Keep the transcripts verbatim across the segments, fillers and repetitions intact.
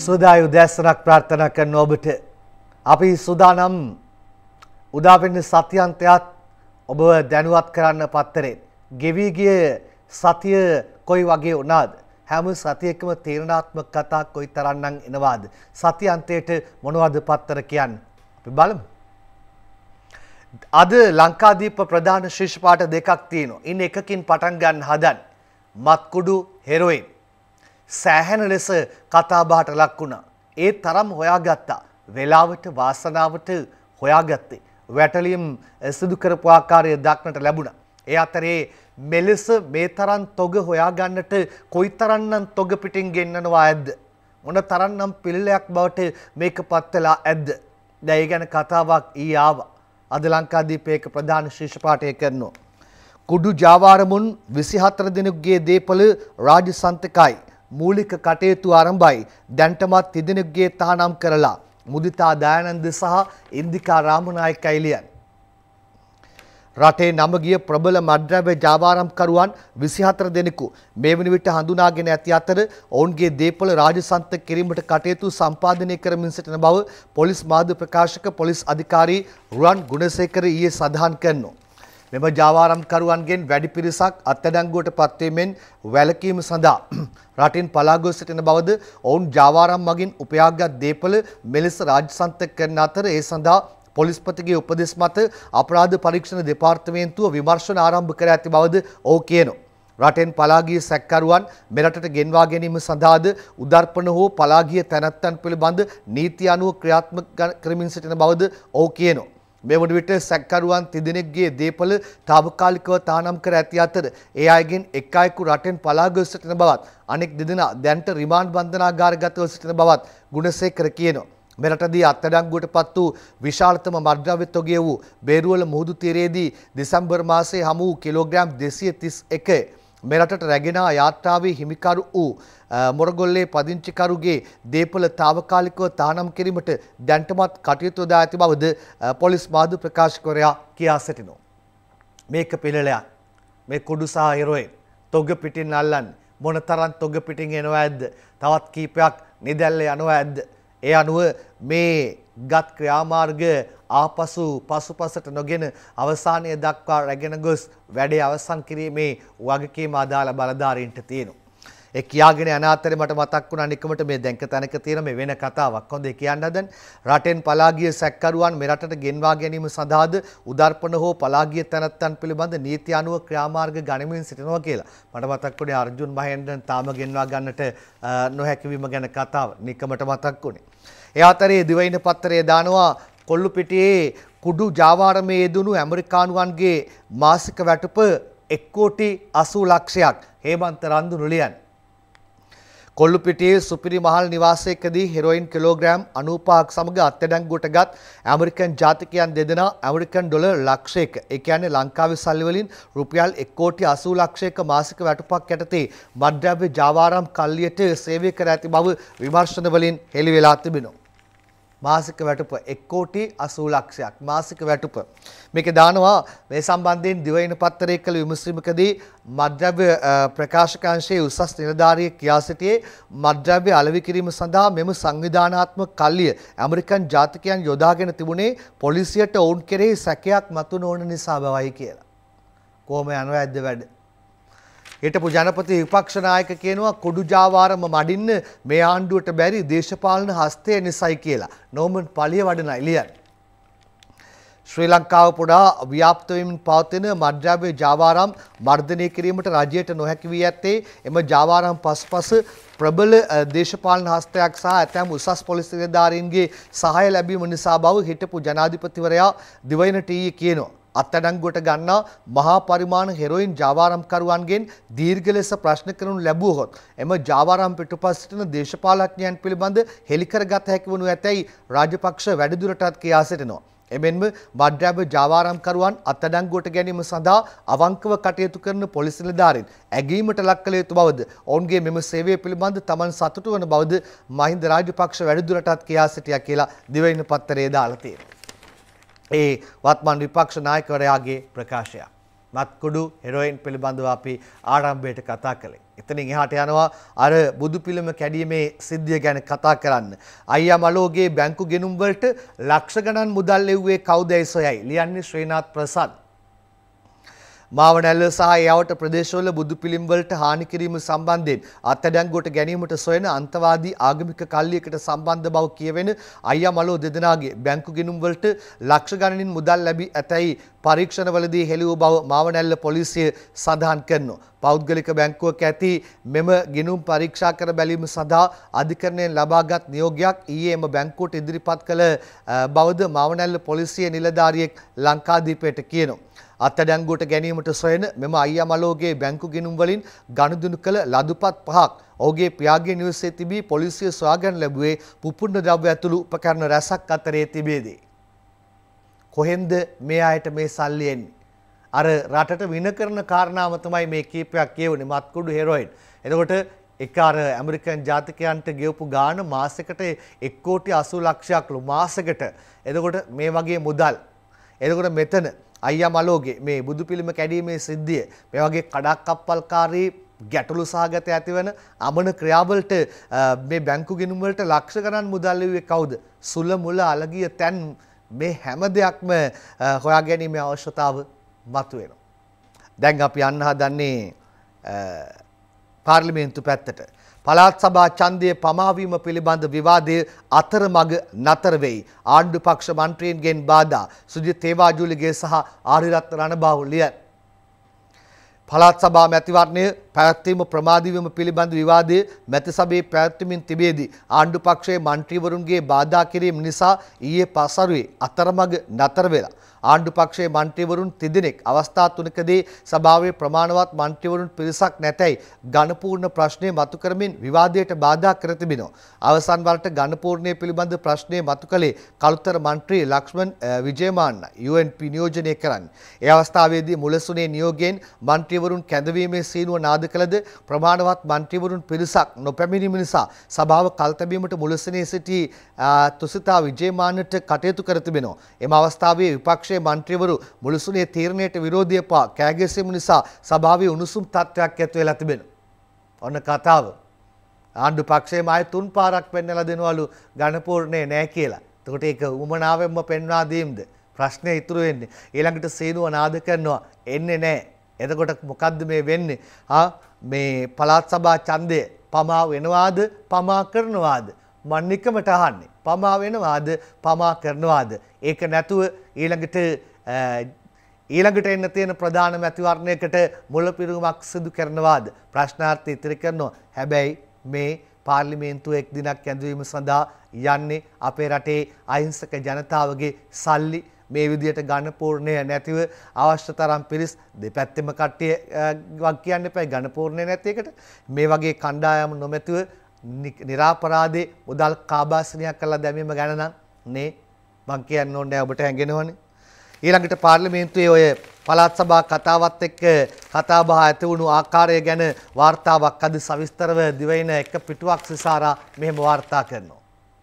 සුදායි උදෑසනක් ප්‍රාර්ථනා කරන ඔබට අපි සුදානම් උදා වෙන සත්‍යන්තයත් ඔබ දැනුවත් කරන්න පත්තරේ ගෙවි ගිය සතිය කොයි වගේ වුණාද හැම සතියකම තීරණාත්මක කතා කොයි තරම්නම් එනවාද සත්‍යන්තයට මොනවද පත්තර කියන්නේ අපි බලමු අද ලංකාදීප ප්‍රධාන ශීර්ෂ පාඨ දෙකක් තියෙනවා ඉන් එකකින් පටන් ගන්න හදන් මත්කුඩු හෙරොයින් සෑහෙන ලෙස කතා බහට ලක් වුණා. ඒ තරම් හොයාගත්තා. වේලාවට වාසනාවට හොයාගත්තේ. වැටලියම් සිදු කරපු ආකාරය දක්නට ලැබුණා. ඒ අතරේ මෙලෙස මේ තරම් තොග හොයාගන්නට කොයිතරම්නම් තොග පිටින් ගෙන්නනවා ඇද්ද? මොන තරම්නම් පිළිලයක් බවට මේකපත් වෙලා ඇද්ද? දැන් ඒ ගැන කතාවක් ඊ ආවා. අද ලංකාදීපයක ප්‍රධාන ශීර්ෂ පාඨය කරනවා. කුඩු ජාවාරමුන් විසිහතර දිනකගේ දීපල රාජ්‍ය සන්තකයි මූලික කටයුතු ආරම්භයි දැන්ටමත් තිදෙනෙකුගේ තහනම් කරලා මුදිතා දයානන්ද සහ ඉන්දිකා රාමනායක එලියන් රටේ නම ගිය ප්‍රබල මද්ද්‍රව්‍ය ජාවාරම්කරුවන් විසිහතර දෙනෙකු මේ වන විට හඳුනාගෙන ඇති අතර ඔවුන්ගේ දීපල රාජසන්ත කිරීමට කටයුතු සම්පාදනය කරමින් සිටින බව පොලිස් මාධ්‍ය ප්‍රකාශක පොලිස් අධිකාරී රුවන් ගුණසේකර ඊයේ සඳහන් කරනවා. මෙම ජාවාරම්කරුවන්ගෙන් වැඩි පිරිසක් අත්අඩංගුවට පත්වීමෙන් වැළකීම සඳහා රටින් පලා ගොස් සිටින බවද ඔවුන් ජාවාරම් මගින් උපයාගත් දීපල මෙලෙස රාජසන්තක කරන අතර ඒ සඳහා පොලිස්පතිගේ උපදෙස් මත අපරාධ පරීක්ෂණ දෙපාර්තමේන්තුව විමර්ශන ආරම්භ කර ඇති බවද ඔහු කියනවා. රටෙන් පලා ගිය සැකකරුවන් මෙරටට ගෙන්වා ගැනීම සඳහාද උදර්පණ හෝ පලා ගිය තැනැත්තන් පිළිබඳ නීති අනුව ක්‍රියාත්මක කරමින් සිටින බවද ඔහු කියනවා. මේ වන විට සැකකරුවන් තිදෙනෙක්ගේ දීපල తాවකාලිකව තහනම් කර ඇති අතර ඒ අයගෙන් එක් අයෙකු රටෙන් පලා ගොස් සිටින බවත් අනෙක් දෙදෙනා දැන්ට රිමාන්ඩ් බන්ධනාගාරගතව සිටින බවත් ගුණසේකර කියනවා. මෙරටදී අත්අඩංගුවට පත් වූ විශාලතම මද්ද්‍රව්‍ය තොගය වූ බේරුවල මුහුදු තීරයේදී දෙසැම්බර් මාසයේ හමු වූ කිලෝග්‍රෑම් දෙසිය තිස් එක මෙරටට රැගෙන යාත්‍රාවේ හිමිකරු වූ මොරගොල්ලේ පදිංචිකරුගේ දීපල తాවකාලිකව තහනම් කිරීමට දැන්ටමත් කටයුතු දා ඇති බවද පොලිස් මාධ්‍ය ප්‍රකාශකවරයා කියා සිටිනවා. මේක පිළිලයක්. මේ කුඩු සහ හෙරොයින් තොග පිටින් අල්ලන්නේ මොනතරම් තොග පිටින් එනවා ඇද්ද? තවත් කීපයක් නිදැල්ල යනවා ඇද්ද? ඒ අනුව මේ ගත් ක්‍රියාමාර්ග ආපසු පසුපසට නොගෙන අවසානයේ දක්වා රැගෙන ගොස් වැඩේ අවසන් කිරීමේ වගකීම අදාළ බලධාරීන්ට තියෙනවා. ඒ කියාගෙන යන අතරේ මට මතක් වුණා නිකමට මේ දැන්ක තැනක තියෙන මේ වෙන කතාවක්. හොඳේ කියන්න හදන රටෙන් පලා ගිය සැකකරුවන් මෙරටට ගෙන්වා ගැනීම සඳහාද උදර්පණ හෝ පලා ගිය තැනැත්තන් පිළිබඳ නීති අනුව ක්‍රියාමාර්ග ගනිමින් සිටිනවා කියලා. මට මතක් වුණේ අර්ජුන් මහේන්ද්‍රන් තාම ගෙන්වා ගන්නට නොහැකි වීම ගැන කතාව. නිකමට මතක් වුණේ. ඒ අතරේ දිවයින පත්තරයේ දානවා කොල්ලුපිටියේ කුඩු ජාවාරමේ යෙදුණු ඇමරිකානුවන්ගේ මාසික වැටුප එක් කෝටි අසූ ලක්ෂයක් හේමන්ත රන්දුනු ලියන. කොල්ලුපිටියේ සුපිරි මහල් නිවාසයකදී හෙරොයින් කිලෝග්‍රෑම් අනූපහක් සමග අත්අඩංගුවට ගත් ඇමරිකන් ජාතිකයන් දෙදෙනා ඇමරිකන් ඩොලර් ලක්ෂයක ඒ කියන්නේ ලංකාවේ සල්ලි වලින් රුපියල් එක් කෝටි අසූ ලක්ෂයක මාසික වැටුපක් යටතේ මද්ද්‍රව්‍ය ජාවාරම් කල්ලියට සේවය කර ඇති බව විමර්ශන වලින් හෙළි වෙලා තිබෙනවා. මාසික වැටුප එක් කෝටි අසූ ලක්ෂයක් මාසික වැටුප. මේක දානවා මේ සම්බන්ධයෙන් දිවයින පත්තරයේ කළ විමසීමකදී මද්ද්‍රව්‍ය ප්‍රකාශකාංශයේ උසස් නිලධාරියෙක් කියා සිටියේ මද්ද්‍රව්‍ය අලෙවි කිරීම සඳහා මෙම සංවිධානාත්මක කල්ලිය ඇමරිකන් ජාතිකයන් යොදාගෙන තිබුණේ පොලිසියට ඔවුන් කෙරෙහි සැකයක් මතු නොවන නිසා බවයි කියලා. කොහොම යනවා ඇද්ද වැඩ? හිටපු ජනපති විපක්ෂ නායක කියනවා කුඩු ජාවාරම මඩින්න මේ ආණ්ඩුවට බැරි දේශපාලන හස්තය නිසයි කියලා. නෝමන් පලිය වඩන එලියන්. ශ්‍රී ලංකාව පුරා ව්‍යාප්ත වෙමින් පවතින මද්ද්‍රව්‍ය ජාවාරම් මර්ධනය කිරීමට රජයට නොහැකි වී ඇත්තේ එම ජාවාරම් පසුපස ප්‍රබල දේශපාලන හස්තයක් සහ ඇතැම් උසස් පොලිස් නිලධාරීන්ගේ සහාය ලැබීම නිසා බව හිටපු ජනාධිපතිවරයා දිවයින ටීවී කියනවා. අත්අඩංගුවට ගන්නා මහා පරිමාණ හෙරොයින් ජාවාරම්කරුවන්ගෙන් දීර්ඝ ලෙස ප්‍රශ්න කරනු ලැබුවහොත් එම ජාවාරම් පිටුපස සිටින දේශපාලඥයන් පිළිබඳ හෙළිකරගත හැකි වනු ඇතැයි රාජපක්ෂ වැඩිදුරටත් කියා සිටිනවා. එමෙන්ම මද්ද්‍රව්‍ය ජාවාරම්කරුවන් අත්අඩංගුවට ගැනීම සඳහා අවංකව කටයුතු කරන පොලිස් නිලධාරීන් ඇගීමට ලක් කළ යුතු බවද ඔවුන්ගේ මෙම සේවය පිළිබඳ තමන් සතුටු වන බවද මහින්ද රාජපක්ෂ වැඩිදුරටත් කියා සිටියා කියලා දිවයින පත්තරයේ දාලා තියෙනවා. ඒ වත්මන් විපක්ෂ නායකවරයාගේ ප්‍රකාශය. මත්කුඩු හෙරොයින් පිළිබඳව අපි ආරම්භයට කතා කළේ. එතනින් එහාට යනවා අර බුදු පිළිම කැඩීමේ සිද්ධිය ගැන කතා කරන්න. අයියා මලෝගේ බැංකු ගෙනුම් වලට ලක්ෂ ගණන් මුදල් ලැබුවේ කවුදයි සොයයි. ලියන්නේ ශ්‍රීනාත් ප්‍රසන්න. මාවනැල්ල සහ එයාවට ප්‍රදේශවල බුදු පිළිම් වලට හානි කිරීම සම්බන්ධයෙන් අත්අඩංගුවට ගැනීමට සොයන අන්තවාදී ආගමික කල්ලියකට සම්බන්ධ බව කියවෙන අයියා මලෝ දෙදෙනාගේ බැංකු ගෙනුම් වලට ලක්ෂ ගණනින් මුදල් ලැබී ඇතැයි පරීක්ෂණවලදී හෙළි වූ බව මාවනැල්ල පොලිසිය සඳහන් කරනවා. පෞද්ගලික බැංකුවක ඇති මෙම ගිණුම් පරීක්ෂා කර බැලීම සඳහා අධිකරණයෙන් ලබාගත් නියෝගයක් ඊයේ එම බැංකුවට ඉදිරිපත් කළ බවද මාවනැල්ල පොලිසිය නිලධාරියෙක් ලංකාදීපයට කියනවා. අත්අඩංගුවට ගැනීමට සොයන මෙම අයියා මලෝගේ බැංකු ගිණුම් වලින් ගනුදෙනු කළ ලදුපත් පහක් ඔහුගේ පියාගේ නිවසේ තිබී පොලිසිය සොයාගෙන ලැබුවේ පුපුණ්ඩ ද්‍රව්‍ය ඇතුළු උපකරණ රැසක් අතරේ තිබේදී. කොහෙන්ද මේ අයට මේ සල්ලි එන්නේ? අර රටට වින කරන කාරණාව තමයි මේ කීපයක් කියවනේ මත්කුඩු හෙරොයින්. එතකොට එක අර ඇමරිකන් ජාතිකයන්ට ගෙවපු ගාන මාසෙකට එක් කෝටි අසූ ලක්ෂයක්ලු මාසෙකට. එතකොට මේ වගේ මුදල්. එතකොට මෙතන අයියා මලෝගේ මේ බුදු පිළිම කැඩීමේ සිද්ධිය මේ වගේ කඩක් කප්පල්කාරී ගැටලු සහගත ඇතිවන අමන ක්‍රියාවලට මේ බැංකු ගිණුම් වලට ලක්ෂ ගණන් මුදල් ලැබුවේ කවුද? සුල මුල අලගිය තැන් මේ හැම දෙයක්ම හොයා ගැනීමේ අවශ්‍යතාව මතුවෙනවා. දැන් අපි යන්න හදන්නේ පාර්ලිමේන්තු පැත්තට. පළාත් සභා ඡන්දයේ පමාවීම පිළිබඳ විවාදයේ අතරමඟ නතර වෙයි. ආණ්ඩු පක්ෂ මන්ත්‍රීන්ගෙන් බාධා. සුජිත් තේවාජුලිගේ සහ ආරියරත්න රණබාහු ලියන. පළාත් සභා මැතිවරණය පැවැත්වීම ප්‍රමාදී වීම පිළිබඳ විවාදයේ මැති සභාවේ පැවැත්වීමෙන් තිබේදී ආණ්ඩු පක්ෂයේ මන්ත්‍රීවරුන්ගේ බාධා කිරීම නිසා ඊයේ පසරුවේ අතරමඟ නතර වෙලා. ආණ්ඩු පක්ෂයේ මන්ත්‍රීවරුන් තිදෙනෙක් අවස්ථා තුනකදී සභාවේ ප්‍රමාණවත් මන්ත්‍රීවරුන් පිරිසක් නැතැයි ඝනපූර්ණ ප්‍රශ්නය මතු කරමින් විවාදයට බාධා කර තිබෙනවා. අවසන් වරට ඝනපූර්ණය පිළිබඳ ප්‍රශ්නය මතු කළේ කළුතර මන්ත්‍රී Lakshman Wijemanne U N P නියෝජනය කරන්නේ. ඒ අවස්ථාවේදී මුලසුනේ නියෝගයෙන් මන්ත්‍රීවරුන් කැඳවීමේ සීනුව නාද කළද ප්‍රමාණවත් මන්ත්‍රීවරුන් පිරිසක් නොපැමිණීම නිසා සභාව කල්තැබීමට මුලසුනේ සිටි තුසිතා විජේමාන්නට කටයුතු කර තිබෙනවා. එම අවස්ථාවේ විපක්ෂ මන්ත්‍රීවරු මුළුසුනේ තීරණයට විරෝධය පා කෑගැසීම නිසා සභාවේ උණුසුම් තත්ත්වයක් ඇති වෙලා තිබෙනවා. ඔන්න කතාව. ආණ්ඩු පක්ෂයේ මාය තුන් පාරක් පෙන්නලා දෙනවලු ඝනපූර්ණේ නැහැ කියලා. එතකොට ඒක උමනාවෙන්ම පෙන්වා දීම්ද? ප්‍රශ්නේ ඉතුරු වෙන්නේ. ඊළඟට සීනුව නාද කරනවා එන්නේ නැහැ. එතකොට මොකද්ද මේ වෙන්නේ? ආ මේ පළාත් සභා ඡන්දය පමා වෙනවාද පමා කරනවාද? මන් නිකමට අහන්නේ. පමා වෙනවාද පමා කරනවාද? ඒක නැතුව ඊළඟට ඊළඟට එන්න තියෙන ප්‍රධාන මැතිවරණයකට මුලපිරුමක් සිදු කරනවාද? ප්‍රශ්නාර්ථ ඉතිරි කරනවා. හැබැයි මේ පාර්ලිමේන්තුව එක් දිනක් ඇඳවීම සඳහා යන්නේ අපේ රටේ අහිංසක ජනතාවගේ සල්ලි මේ විදියට ඝනපූර්ණය නැතිව අවශ්‍ය තරම් පිරිස් දෙපැත්තෙම කට්ටිය වක් කියන්න එපා ඝනපූර්ණය නැති එකට මේ වගේ කණ්ඩායම් නොමැතිව නිරාපරාධේ මුදල් කාබාසනියක් කරලා දැමීම ගැන නම් නේ මං කියන්න ඕනේ ඔබට හැඟෙනවනේ. ඊළඟට පාර්ලිමේන්තුවේ ඔය පළාත් සභා කතාවත් එක්ක කතා බහ ඇති වුණු ආකාරය ගැන වාර්තාවක් අද සවිස්තරව දිවයින එක පිටුවක් සිසාරා මෙහෙම වාර්තා කරනවා.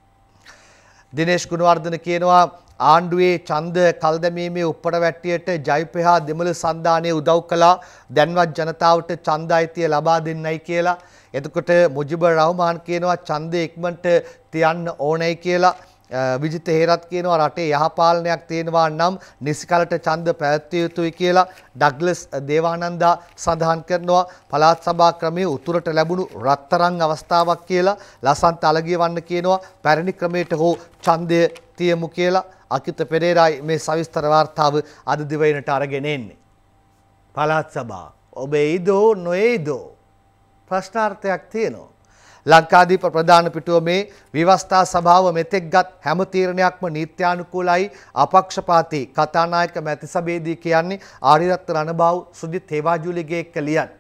දිනේෂ් ගුණවර්ධන කියනවා ආණ්ඩුවේ ඡන්ද කල්දැමීමේ උප්පර වැට්ටියට ජයපෙහා දෙමළ සන්ධානයේ උදව් කළා දැන්වත් ජනතාවට ඡන්ද අයිතිය ලබා දෙන්නයි කියලා. එතකොට මුජිබුර් රහ්මාන් කියනවා ඡන්දය ඉක්මනට තියන්න ඕනයි කියලා. විජිත හේරත් කියනවා රටේ යහපාලනයක් තියෙනවා නම් නිසිකලට ඡන්ද පැවැත්විය යුතුයි කියලා. ඩග්ලස් දේවානන්දා සඳහන් කරනවා පළාත් සභා ක්‍රමයේ උතුරට ලැබුණු රත්තරන් අවස්ථාවක් කියලා. ලසන්ත අලගියවන්න කියනවා පැරණි ක්‍රමයට හෝ ඡන්දය තියමු කියලා. අකිත පෙරේරායි මේ සවිස්තර වාර්තාව අද දිවයිනට අරගෙන එන්නේ. පළාත් සභාව ඔබ එයිදෝ නොඑයිදෝ ප්‍රශ්නාර්ථයක් තියෙනවා. ලංකාදීප ප්‍රධාන පිටුව මේ විවස්ථා සභාව මෙතෙක්ගත් හැම තීරණයක්ම නීත්‍යානුකූලයි අපක්ෂපාතී කතානායක මැති සභාවේදී කියන්නේ ආරියරත්න රණබාහු සුජිත් තේවාජුලිගේ එක්ක ලියන.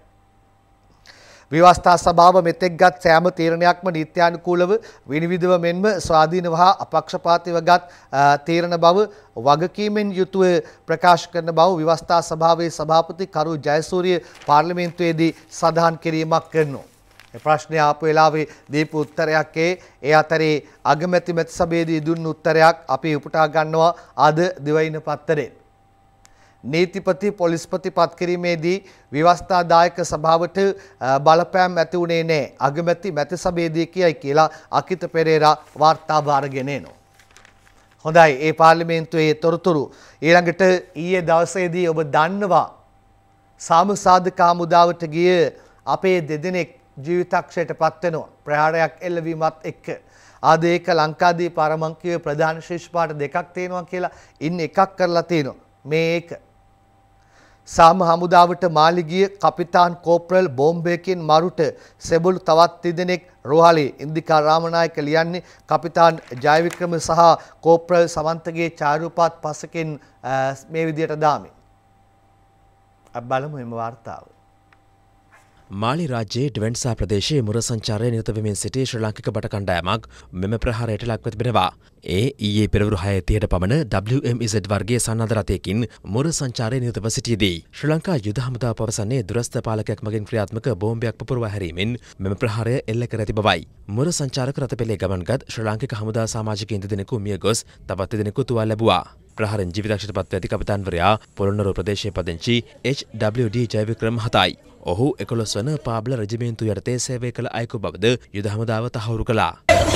විවස්ථා සභාව මෙතෙක්ගත් සෑම තීරණයක්ම නීත්‍යානුකූලව විනිවිදව මෙන්ම ස්වාධීනව හා අපක්ෂපාතීව ගත් තීරණ බව වගකීමෙන් යුතුව ප්‍රකාශ කරන බව විවස්ථා සභාවේ සභාපති කරු ජයසූරිය පාර්ලිමේන්තුවේදී සඳහන් කිරීමක් කරනවා. ප්‍රශ්නය ආපු වෙලාවේ දීපු උත්තරයක් ඒ අතරේ අගමැති මැති සභාවේදී දුන්න උත්තරයක් අපි උපුටා ගන්නවා අද දිවයින පත්තරේ. නීතිපති පොලිස්පති පත් කිරීමේදී විවස්ථාදායක සභාවට බලපෑම් ඇති වුණේ නැහැ. අගමැති මැති සභාවේදී කියයි කියලා අකිත පෙරේරා වාර්තාව අරගෙන එනවා. හොඳයි, ඒ පාර්ලිමේන්තුවේ තොරතුරු ඊළඟට ඊයේ දවසේදී ඔබ දන්නවා සාමසාධක හමුදාවට ගිය අපේ දෙදෙනෙක් ජීවිතක්ෂයට පත් වෙනවා ප්‍රහාරයක් එල්ලවීමත් එක්ක. ආද ඒක ලංකාදීප ආරමංකිකයේ ප්‍රධාන ශිෂ්පාට දෙකක් තියෙනවා කියලා ඉන්න එකක් කරලා තියෙනවා. මේ ඒක සාම හමුදාවට මාලිගිය කපිතාන් කෝප්‍රල් බෝම්බයකින් මරුට සෙබළු තවත් තිදෙනෙක් රෝහලේ. ඉන්දිකා රාමනායක ලියන්නේ කපිතාන් ජයවික්‍රම සහ කෝප්‍රල් සමන්තගේ චාරුපාත් පසකින් මේ විදියට දාමි. අප බලමු එම වාර්තාව. මාලි රාජ්‍යයේ ඩ්වෙන්සා ප්‍රදේශයේ මුර සංචාරය නිරත වෙමින් සිටි ශ්‍රී ලාංකික බට කණ්ඩායමක් මෙම ප්‍රහාරයට ලක්ව තිබෙනවා. ඒ ඊයේ පෙරවරු හය තිහට පමණ ඩබ්ලිව් එම් ඉසඩ් වර්ගයේ සන්නද්ධ රථයකින් මුර සංචාරය නිරතව සිටියේදී ශ්‍රී ලංකා යුද හමුදාව පවසන්නේ දුරස්ථ පාලකයෙක් මගින් ක්‍රියාත්මක බෝම්බයක් පුපුරවා හැරීමෙන් මෙම ප්‍රහාරය එල්ල කර ඇති බවයි. මුර සංචාරක රථ පෙළේ ගමන්ගත් ශ්‍රී ලාංකික හමුදා සමාජිකයින් දෙදෙනෙකු මිය ගොස් තවත් දෙදෙනෙකු තුවාල ලැබුවා. ප්‍රහාරෙන් ජීවිතක්ෂයට පත්ව ඇති කපිතාන්වරයා පොළොන්නරුව ප්‍රදේශයේ පදිංචි එච් ඩබ්ලිව් ඩී ජයවික්‍රම මහතායි. ඔහු එකොළොස් වන පාබ්ල රෙජිමේන්තු යටතේ සේවය කළ අයෙකු බවද යුද හමුදාව තහවුරු කළා.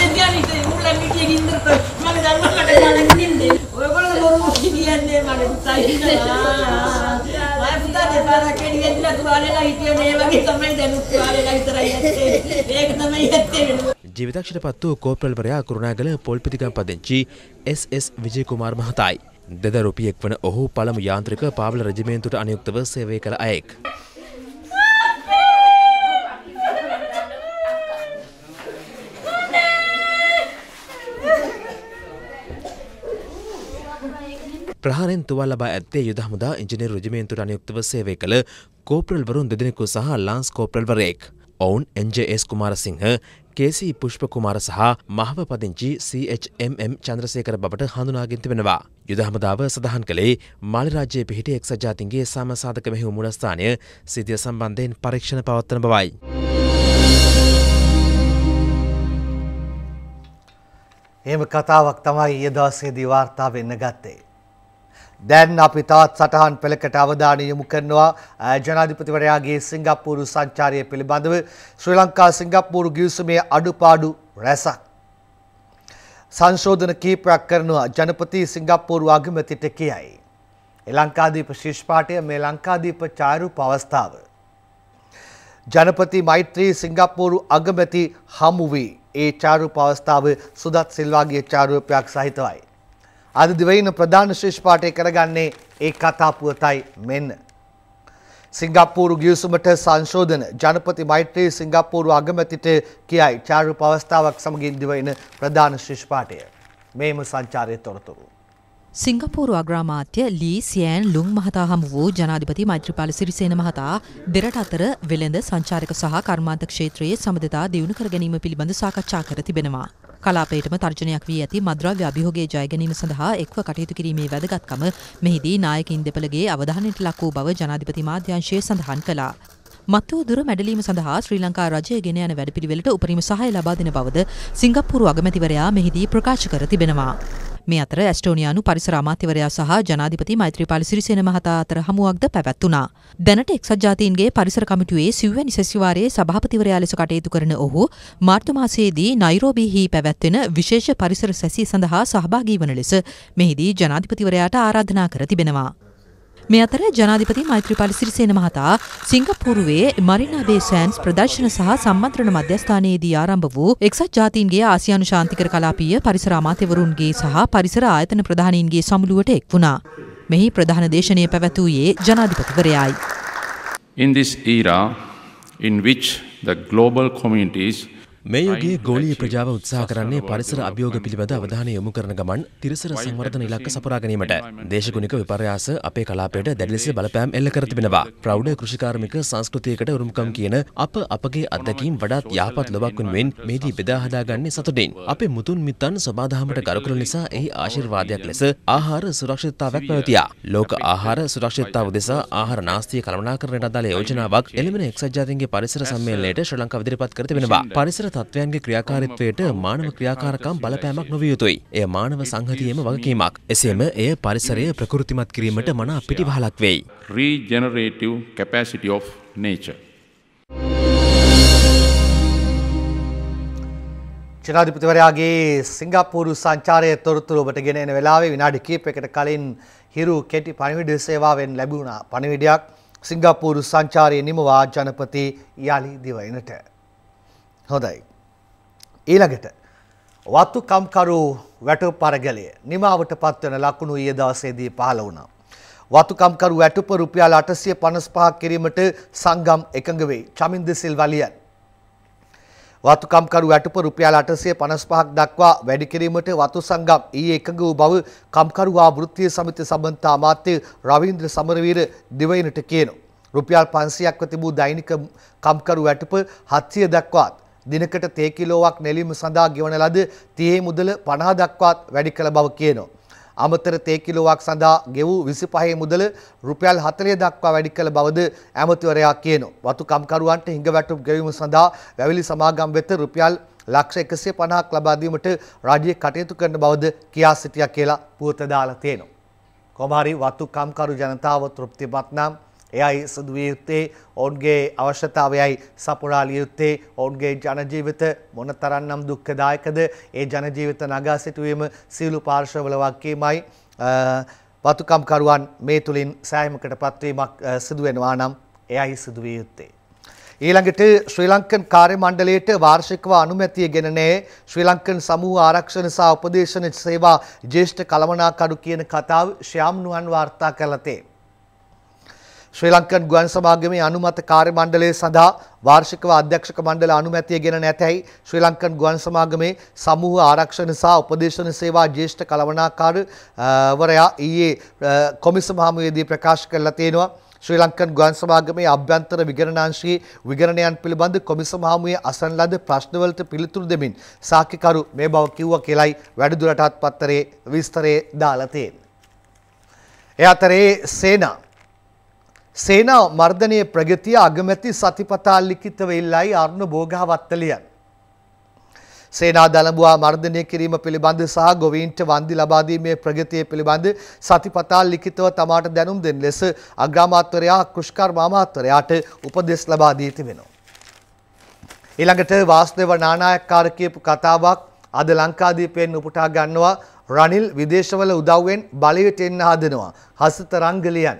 ජීවිතක්ෂයට පත් වූ කෝප්‍රල්වරයා කුරුණෑගල පොල්පිටිගම් පදිංචි එස් එස් විජය කුමාර් මහතායි. දෙදරුපියෙක් වන ඔහු පළමු යාන්ත්‍රික පාබ්ල රෙජිමේන්තුවට අනුයුක්තව සේවය කළ අයෙක්. ප්‍රහාරෙන් තුවාල ලබා ඇත්තේ යුද හමුදා ඉංජිනේරු රෙජිමේන්තුවට අනුයුක්තව සේවය කළ කෝප්‍රල්වරුන් දෙදෙනෙකු සහ ලාන්ස් කෝප්‍රල්වරයෙක්. ඔවුන් එන් ජේ එස් කුමාරසිංහ, කේ.සී. පුෂ්ප කුමාර සහ මහව පදිංචි සී එච් එම් එම් චන්ද්‍රසේකර බවට හඳුනාගෙන තිබෙනවා. යුද හමුදාව සඳහන් කළේ මාලි රාජ්‍යයේ පිහිටි එක්සත් ජාතීන්ගේ සාමසාධක මෙහෙයුම් මූලස්ථානය සිද්ධිය සම්බන්ධයෙන් පරීක්ෂණ පවත්වන බවයි. එහෙම කතාවක් තමයි ඊයේ දවසේදී වාර්තා වෙන්න ගත්තේ. දැන් අපි තවත් සටහන් පෙළකට අවධානය යොමු කරනවා ජනාධිපතිවරයාගේ සිංගප්පූරු සංචාරය පිළිබඳව. ශ්‍රී ලංකා සිංගප්පූරු ගිවිසුමේ අඩුපාඩු රැසක් සංශෝධන කීපයක් කරනවා ජනපති සිංගප්පූරු අගමැතිට කියයි. ඒ ලංකාදීප ශිෂ්පාටය මේ ලංකාදීප චාරුප අවස්ථාව. ජනපති මෛත්‍රී සිංගප්පූරු අගමැති හමු වී ඒ චාරුප අවස්ථාව සුදත් සිල්වාගේ චාරුපයක් සහිතවයි. අද දිවයින ප්‍රධාන ශිෂ්පාටය කරගන්නේ ඒ කතා පුවතයි මෙන්න. සිංගප්පූරු ගිවිසුමට සංශෝධන ජනපති මෛත්‍රී සිංගප්පූරු අගමැතිට කියයි චාරුප අවස්ථාවක් සමගින් දිවයින ප්‍රධාන ශිෂ්පාටය. මේම සංචාරය තොරතුරු. සිංගප්පූරු අග්‍රාමාත්‍ය ලී සියෑන් ලුං මහතා හමු වූ ජනාධිපති මෛත්‍රීපාල සිරිසේන මහතා දෙරට අතර වෙළඳ සංචාරක සහ කර්මාන්ත ක්ෂේත්‍රයේ සමදතා දියුණු කර ගැනීම පිළිබඳ සාකච්ඡා කර තිබෙනවා. කලාපයටම තර්ජනයක් වී ඇති මද්‍රව්‍ය අභියෝගයේ ජය ගැනීම සඳහා එක්ව කටයුතු කිරීමේ වැදගත්කම මෙහිදී නායකින් දෙපළගේ අවධානයට ලක් වූ බව ජනාධිපති මාධ්‍යංශය සඳහන් කළා. මත්වූ දුර මැඩලීම සඳහා ශ්‍රී ලංකා රජය ගෙන යන වැඩපිළිවෙලට උපරිම සහාය ලබා දෙන බවද සිංගප්පූරු අගමැතිවරයා මෙහිදී ප්‍රකාශ කර තිබෙනවා. මේ අතර ඇස්ටෝනියානු පරිසර අමාත්‍යවරයා සහ ජනාධිපති මෛත්‍රීපාල සිරිසේන මහතා අතර හමුවක්ද පැවැත්වුණා. දැනට එක්සත් ජාතීන්ගේ පරිසර කමිටුවේ සිව්වැනි සැසිවාරයේ සභාපතිවරයා ලෙස කටයුතු කරන ඔහු මාර්තු මාසයේදී නයිරෝබිහි පැවැත්වෙන විශේෂ පරිසර සැසිය සඳහා සහභාගී වන ලෙස මෙහිදී ජනාධිපතිවරයාට ආරාධනා කර තිබෙනවා. මේ අතර ජනාධිපති මෛත්‍රීපාල සිරිසේන මහතා සිංගප්පූරුවේ මරිනා බේ සෑන්ඩ්ස් ප්‍රදර්ශන සහ සම්මන්ත්‍රණ මධ්‍යස්ථානයේදී ආරම්භ වූ එක්සත් ජාතීන්ගේ ආසියානු ශාන්තිකර කලාපීය පරිසර අමාත්‍යවරුන්ගේ සහ පරිසර ආයතන ප්‍රධානීන්ගේ සමුළුවට එක් වුණා. මෙහි ප්‍රධාන දේශනය පැවැත්වුයේ ජනාධිපතිවරයායි. In this era in which the global communities මේ යුගයේ ගෝලීය ප්‍රජාව උත්සාහ කරන්නේ පරිසර අභියෝග පිළිබඳ අවධානය යොමු කරන ගමන් තිරිසර සංවර්ධන ඉලක්ක සපුරා ගැනීමට. දේශගුණික විපර්යාස අපේ කලාපයට දැඩි ලෙස බලපෑම් එල්ල කර තිබෙනවා. ප්‍රෞಢ කෘෂිකාර්මික සංස්කෘතියකට උරුමකම් කියන අප අපගේ අත්දැකීම් වඩාත් යහපත් ලොවක් වෙනුවෙන් මෙහිදී බෙදා හදාගන්නේ සතුටින්. අපේ මුතුන් මිත්තන් සබාදහමට ගරු කළ නිසා එහි ආශිර්වාදයක් ලෙස ආහාර සුරක්ෂිතතාවයක් පැවතියා. ලෝක ආහාර සුරක්ෂිතතාව උදෙසා ආහාර නාස්තිය කළමනාකරණයට අදාළ යෝජනාවක් එළඹෙන එක්සත් ජාතීන්ගේ පරිසර සම්මේලනයට ශ්‍රී ලංකාව ඉදිරිපත් කර තිබෙනවා. පරිසර තත්ත්වයන්ගේ ක්‍රියාකාරීත්වයට මානව ක්‍රියාකාරකම් බලපෑමක් නොවිය යුතුයි. එය මානව සංහතියේම වගකීමක්. එසේම එය පරිසරය ප්‍රකෘතිමත් කිරීමට මනා පිටිවහලක් වෙයි. Regenerative capacity of nature. ජනාධිපතිවරයාගේ සිංගප්පූරු සංචාරයේ තොරතුරු ඔබට ගෙන එන වෙලාවේ විනාඩි කිහිපයකට කලින් හිරු කෙටි පණිවිඩ සේවාවෙන් ලැබුණා පණිවිඩයක් සිංගප්පූරු සංචාරයේ නිමවා ජනපති යලි දිවයිනට. හොඳයි. ඊළඟට වත්තු කම්කරු වැටුප් අරගලය නිමාවට පත්වන ලකුණු ඊයේ දවසේදී පහළ වුණා. වත්තු කම්කරු වැටුප රුපියල් අටසිය පනස් පහක් කිරීමට සංගම් එකඟ වෙයි. චමින්ද සිල්වා ලියන වතු කම්කරු වැටුප රුපියල් අටසිය පනස් පහක් දක්වා වැඩි කිරීමට වතු සංගම් ඊයේ එකඟ වූ බව කම්කරු හා වෘත්තීය සමිති සම්බන්ධ අමාත්‍ය රවීන්ද්‍ර සමරවීර දිවයිනට කියනවා. රුපියල් පන්සියයක්ව තිබූ දෛනික කම්කරු වැටුප හත්සිය දක්වාත් දිනකට තේ කිලෝවක් නෙලීම සඳහා ගෙවන ලද තිහේ මුදල පනහ දක්වාත් වැඩි කළ බව කියනවා. අමතර තේ කිලෝවක් සඳහා ගෙවූ විසිපහේ මුදල රුපියල් හතලිය දක්වා වැඩි කළ බවද ඇමතිවරයා කියනවා. වතු කම්කරුවන්ට හිඟ වැටුප් ගෙවීම සඳහා වැවිලි සමාගම් වෙත රුපියල් ලක්ෂ එකසිය පනහක් ලබා දීමට රාජ්‍ය කටයුතු කරන බවද කියා සිටියා කියලා පුවත දාලා තියෙනවා. කොහොම හරි වතු කම්කරු ජනතාව තෘප්තිමත් නම් එයයි සිදු විය යුත්තේ ඔවුන්ගේ අවශ්‍යතාවයයි සපුරාලිය යුත්තේ ඔවුන්ගේ ජනජීවිත මොනතරම්නම් දුක්ඛදායකද ඒ ජනජීවිත නගා සිටුවීම සියලු පාර්ශවවල වගකීමයි වතුකම්කරුවන් මේ තුලින් සෑහීමකට පත්වීමක් සිදු වෙනවා නම් එයයි සිදු විය යුත්තේ. ඊළඟට ශ්‍රී ලංකන් කාර්ය මණ්ඩලයට වාර්ෂිකව අනුමැතිය ගෙන නැහැ ශ්‍රී ලංකන් සමූහ ආරක්ෂණ සහ උපදේශන සේවා ජ්‍යෙෂ්ඨ කළමනාකරු කියන කතාව ශ්‍යාම් නුවන් වාර්තා කළා තේ. ශ්‍රී ලංකන් ගුවන් සමාගමේ අනුමත කාර්ය මණ්ඩලය සඳහා වාර්ෂිකව අධ්‍යක්ෂක මණ්ඩල අනුමැතිය ගෙන නැතැයි ශ්‍රී ලංකන් ගුවන් සමාගමේ සමූහ ආරක්ෂණ සහ උපදේශන සේවා ජ්‍යෙෂ්ඨ කළමනාකාරවරයා ඊයේ කොමිසම හමුවේදී ප්‍රකාශ කළා තියෙනවා. ශ්‍රී ලංකන් ගුවන් සමාගමේ අභ්‍යන්තර විගණනාංශයේ විගණනයන් පිළිබඳ කොමිසම හමුවේ අසන ලද ප්‍රශ්නවලට පිළිතුරු දෙමින් සාක්ෂිකරු මේ බව කිව්වා කියලයි වැඩිදුරටත් පත්තරේ විස්තරේ දාලා තියෙන්නේ. ඒ අතරේ සේනා සේනා මර්ධනයේ ප්‍රගතිය අගමැති සතිපතා ලිඛිතව ඉල්ලයි අරුණ භෝගවත්තලියන්. සේනා දළඹුවා මර්ධනය කිරීම පිළිබඳ සහ ගොවීන්ට වන්දි ලබා දීමේ ප්‍රගතිය පිළිබඳ සතිපතා ලිඛිතව තමාට දැනුම් දෙන ලෙස අග්‍රාමාත්‍යවරයා කෘෂිකර්ම අමාත්‍යවරයාට උපදෙස් ලබා දී තිබෙනවා. ඊළඟට වාසුදේව නානායක්කාර කියපු කතාවක් අද ලංකාදීපයෙන් උපුටා ගන්නවා. රනිල් විදේශවල උදව්වෙන් බලයට එන්න හදනවා. හසිත රංගලියන්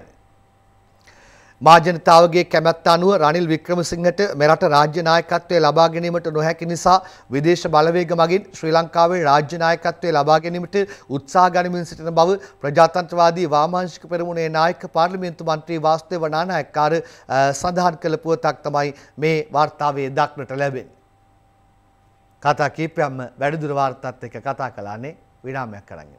මහජනතාවගේ කැමැත්ත අනුව රනිල් වික්‍රමසිංහට මෙරට රාජ්‍ය නායකත්වය ලබා ගැනීමට නොහැකි නිසා විදේශ බලවේග මගින් ශ්‍රී ලංකාවේ රාජ්‍ය නායකත්වය ලබා ගැනීමට උත්සාහ ගනිමින් සිටින බව ප්‍රජාතන්ත්‍රවාදී වාමාංශික පෙරමුණේ නායක පාර්ලිමේන්තු මන්ත්‍රී වාසුදේව නානායක්කාර සඳහන් කළ පුවතක් තමයි මේ වාර්තාවේ දක්නට ලැබෙන්නේ. කතා කීපයක්ම වැඩිදුර වාර්තාත් එක්ක කතා කළානේ විරාමයක් කරගෙන.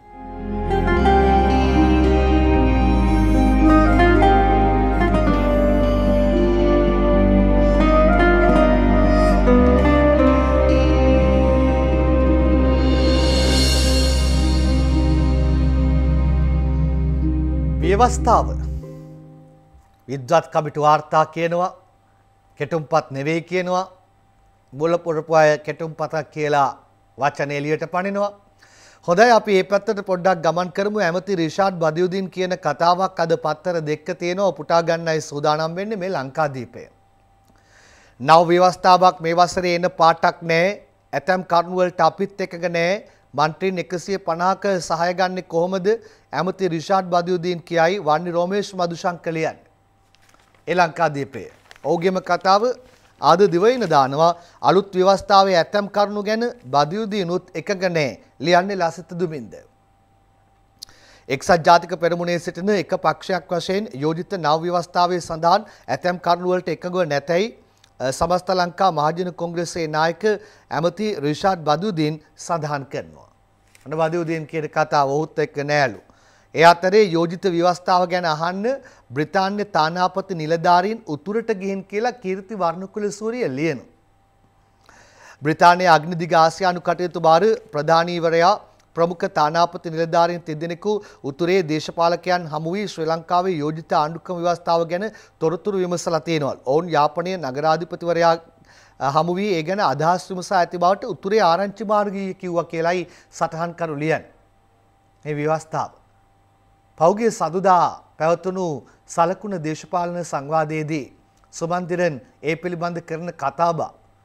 ව්‍යවස්ථාව විද්වත් කමිටු වාර්තා කියනවා කෙටුම්පත් නෙවෙයි කියනවා මුල පුරපු අය කෙටුම්පතක් කියලා වචන එළියට පනිනවා. හොඳයි අපි මේ පැත්තට පොඩ්ඩක් ගමන් කරමු. ඇමති රිෂාඩ් බදියුදීන් කියන කතාවක් අද පත්තර දෙක තියෙනවා පුටා ගන්නයි සූදානම් වෙන්නේ මේ ලංකාදීපය. නව ව්‍යවස්ථාවක් මේ වසරේ එන පාටක් නැහැ. ඇතම් කරුණු වලට අපිත් එකක නැහැ. මන්ත්‍රීන් එකසිය පනහක සහාය ගන්නේ කොහොමද? ඇමති රිෂාඩ් බදියුදීන් කියයි වන්නි රෝමේෂ් මදුශංක ලියන්නේ. ඒ ලංකාදීපය. ඔහුගේම කතාව ආද දිවයින දානවා අලුත් ව්‍යවස්ථාවේ ඇතම් කරුණු ගැන බදියුදීනුත් එකඟ නැහැ. ලියන්නේ ලසිත දුමින්ද. එක්සත් ජාතික පෙරමුණේ සිටින එක පක්ෂයක් වශයෙන් යෝජිත නව ව්‍යවස්ථාවේ සඳහන් ඇතම් කරුණු වලට එකඟව නැතයි සමස්ත ලංකා මහජන කොංග්‍රසයේ නායක ඇමති රිෂාඩ් බදියුදීන් සඳහන් කරනවා. අන්න බදියුදීන් කියන කතාව ඔහුත් එක්ක නෑලු. ඒ අතරේ යෝජිත ව්‍යවස්ථාව ගැන අහන්න බ්‍රිතාන්‍ය තානාපති නිලධාරීන් උතුරට ගිහින් කියලා කීර්ති වර්ණකුල සූරිය ලියනවා. බ්‍රිතාන්‍ය අග්නිදිග ආසියානු කටයුතු භාර ප්‍රධානීවරයා ප්‍රමුඛ තානාපති නිලධාරීන් තිදෙනෙකු උතුරේ දේශපාලකයන් හමු වී ශ්‍රී ලංකාවේ යෝජිත ආණ්ඩුක්‍රම ව්‍යවස්ථාව ගැන තොරතුරු විමසලා තියෙනවා. ඔවුන් යාපනයේ නගරාධිපතිවරයා හමු වී ඒ ගැන අදහස් විමසා ඇති බවට උතුරේ ආරංචි මාර්ගයේ කිව්වා කියලායි සටහන් කරු ලියන්නේ. මේ ව්‍යවස්ථාව පෞගේ සදුදා පැවතුණු සලකුණ දේශපාලන සංවාදයේදී සුමන්තිරන් ඒ පිළිබඳ කරන කතාබහ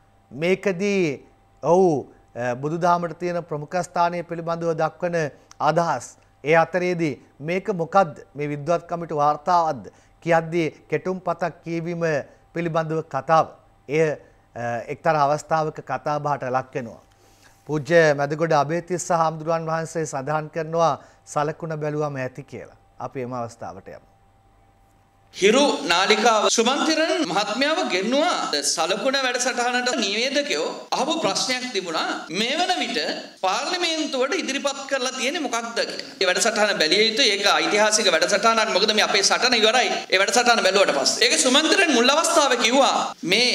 මේකදී ඔව් බුදුදහමට තියෙන ප්‍රමුඛ ස්ථානය පිළිබඳව දක්වන අදහස් ඒ අතරේදී මේක මොකද්ද මේ විද්වත් කමිටු වාර්තාවක්ද කියද්දී කෙටුම් පතක් කියවීම පිළිබඳව කතාව එය එක්තරා අවස්ථාවක කතාබහට ලක් වෙනවා. පූජ්‍ය මැදගොඩ අබේතිස්ස හාමුදුරුවන් වහන්සේ සඳහන් කරනවා සලකුණ බැලුවම ඇති කියලා. අපි එම අවස්ථාවට යමු. හිරු නාලිකාව සුමන්තිරන් මහත්මයාව ගෙන්නුවා සලකුණ වැඩසටහනට නිවේදකයෝ අහපු ප්‍රශ්නයක් තිබුණා මේ වන විට පාර්ලිමේන්තුවට ඉදිරිපත් කරලා තියෙන්නේ මොකක්ද කියලා. මේ වැඩසටහන බැලිය යුතුයි. ඒක ඓතිහාසික වැඩසටහනක්. මොකද මේ අපේ සටන ඉවරයි. ඒ වැඩසටහන බැලුවට පස්සේ. ඒක සුමන්තිරන් මුල් අවස්ථාවේ කිව්වා මේ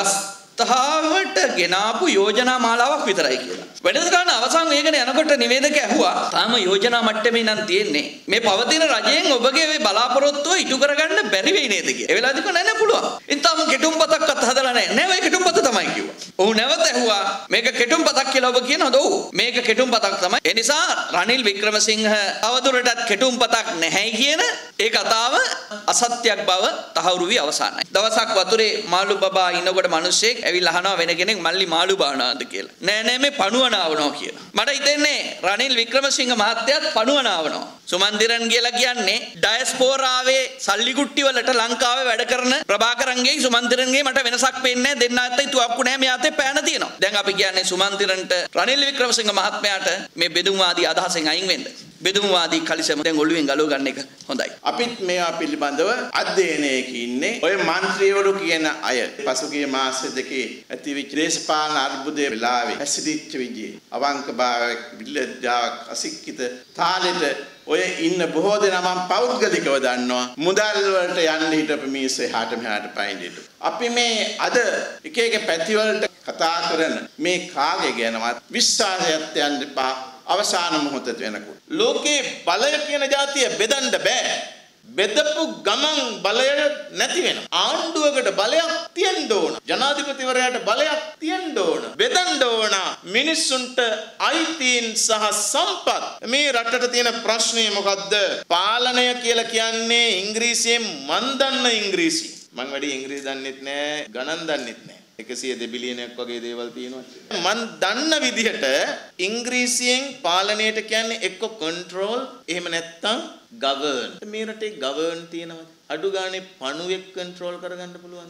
ව්‍යවස්ථාවට ගෙනාපු යෝජනා මාලාවක් විතරයි කියලා. වැඩසටහන අවසන් වේගන යනකොට නිවේදක ඇහුවා තාම යෝජනා මට්ටමේ නම් තියෙන්නේ. මේ පවතින රජයෙන් ඔබගේ මේ බලාපොරොත්තුව ඉටු කරගන්න බැරි වෙයි නේද කියලා. ඒ වෙලාවදී කිව්වා නෑ නෑ පුළුවන්. ඉතින් තාම කෙටුම්පතක්වත් හදලා නෑ. නෑ ඔය කෙටුම්පත තමයි කිව්වා. ඔහු නැවත ඇහුවා මේක කෙටුම්පතක් කියලා ඔබ කියනවද? ඔව්. මේක කෙටුම්පතක් තමයි. ඒ නිසා රනිල් වික්‍රමසිංහ අවදුරටත් කෙටුම්පතක් නැහැයි කියන ඒ කතාව අසත්‍යයක් බව තහවුරු වී අවසానයි. දවසක් වතුරේ මාළු බබා ඉන්නකොට මිනිස්සෙක් ඇවිල්ලා අහනවා වෙන කෙනෙක් මල්ලි මාළු බානවාද කියලා. නෑ නෑ මේ පණුව නාවනවා කියලා. මට හිතෙන්නේ රනිල් වික්‍රමසිංහ මහත්තයාත් පණුව නාවනවා. සුමන්තිරන් කියලා කියන්නේ ඩයස්පෝරාවේ සල්ලි කුට්ටි වලට ලංකාවේ වැඩ කරන ප්‍රභාකරන්ගේ සුමන්තිරන්ගේ මට වෙනසක් පේන්නේ නැහැ. දෙන්න අතේ තුවක්කු නැහැ. මේ අතේ පෑන තියෙනවා. දැන් අපි කියන්නේ සුමන්තිරන්ට රනිල් වික්‍රමසිංහ මහත්මයාට මේ බෙදුම්වාදී අදහසෙන් අයින් වෙන්න. බෙදුම්වාදී කලිසම දැන් ඔළුවෙන් ගලව ගන්න එක හොඳයි. අපිත් මේවා පිළිබඳව අධ්‍යයනයක ඉන්නේ. ඔය മന്ത്രിවරු කියන අය පසුගිය මාස දෙකේ ඇතිවෙච්ච දේශපාලන අර්බුදයේ වෙලාවේ හැසිරිච්ච විදිහේ අවංකභාවයක් විලද්දාවක් අසික්කිත තාලෙට ඔය ඉන්න බොහෝ දෙනා මම පෞද්ගලිකව දන්නවා මුදල් වලට යන්න හිටපු මිනිස්සු එහාට මෙහාට පයින්නෙට. අපි මේ අද එක එක පැති වලට කතා කරන මේ කාගේ ගැනවත් විශ්වාසයත් යන්න එපා. අවසාන මොහොතට වෙනකොට ලෝකේ බලය කියන જાතිය බෙදන්න බෑ. බෙදපු ගමන් බලය නැති වෙනවා. ආණ්ඩුවකට බලයක් තියෙන්න ඕන. ජනාධිපතිවරයාට බලයක් තියෙන්න ඕන. බෙදන්න ඕන මිනිස්සුන්ට අයිතීන් සහ සම්පත්. මේ රටට තියෙන ප්‍රශ්නේ මොකද්ද? පාලනය කියලා කියන්නේ ඉංග්‍රීසියෙන් මන් දන්න ඉංග්‍රීසි. මං වැඩි ඉංග්‍රීසි දන්නෙත් නෑ, ගණන් දන්නෙත් නෑ. එකසිය දෙක බිලියනයක් වගේ දේවල් තියෙනවා. මන් දන්න විදිහට ඉංග්‍රීසියෙන් පාලනයට කියන්නේ එක්ක control එහෙම නැත්නම් govern. මේ රටේ govern තියෙනවද? අඩු ගානේ පණුවෙක් control කරගන්න පුළුවන්.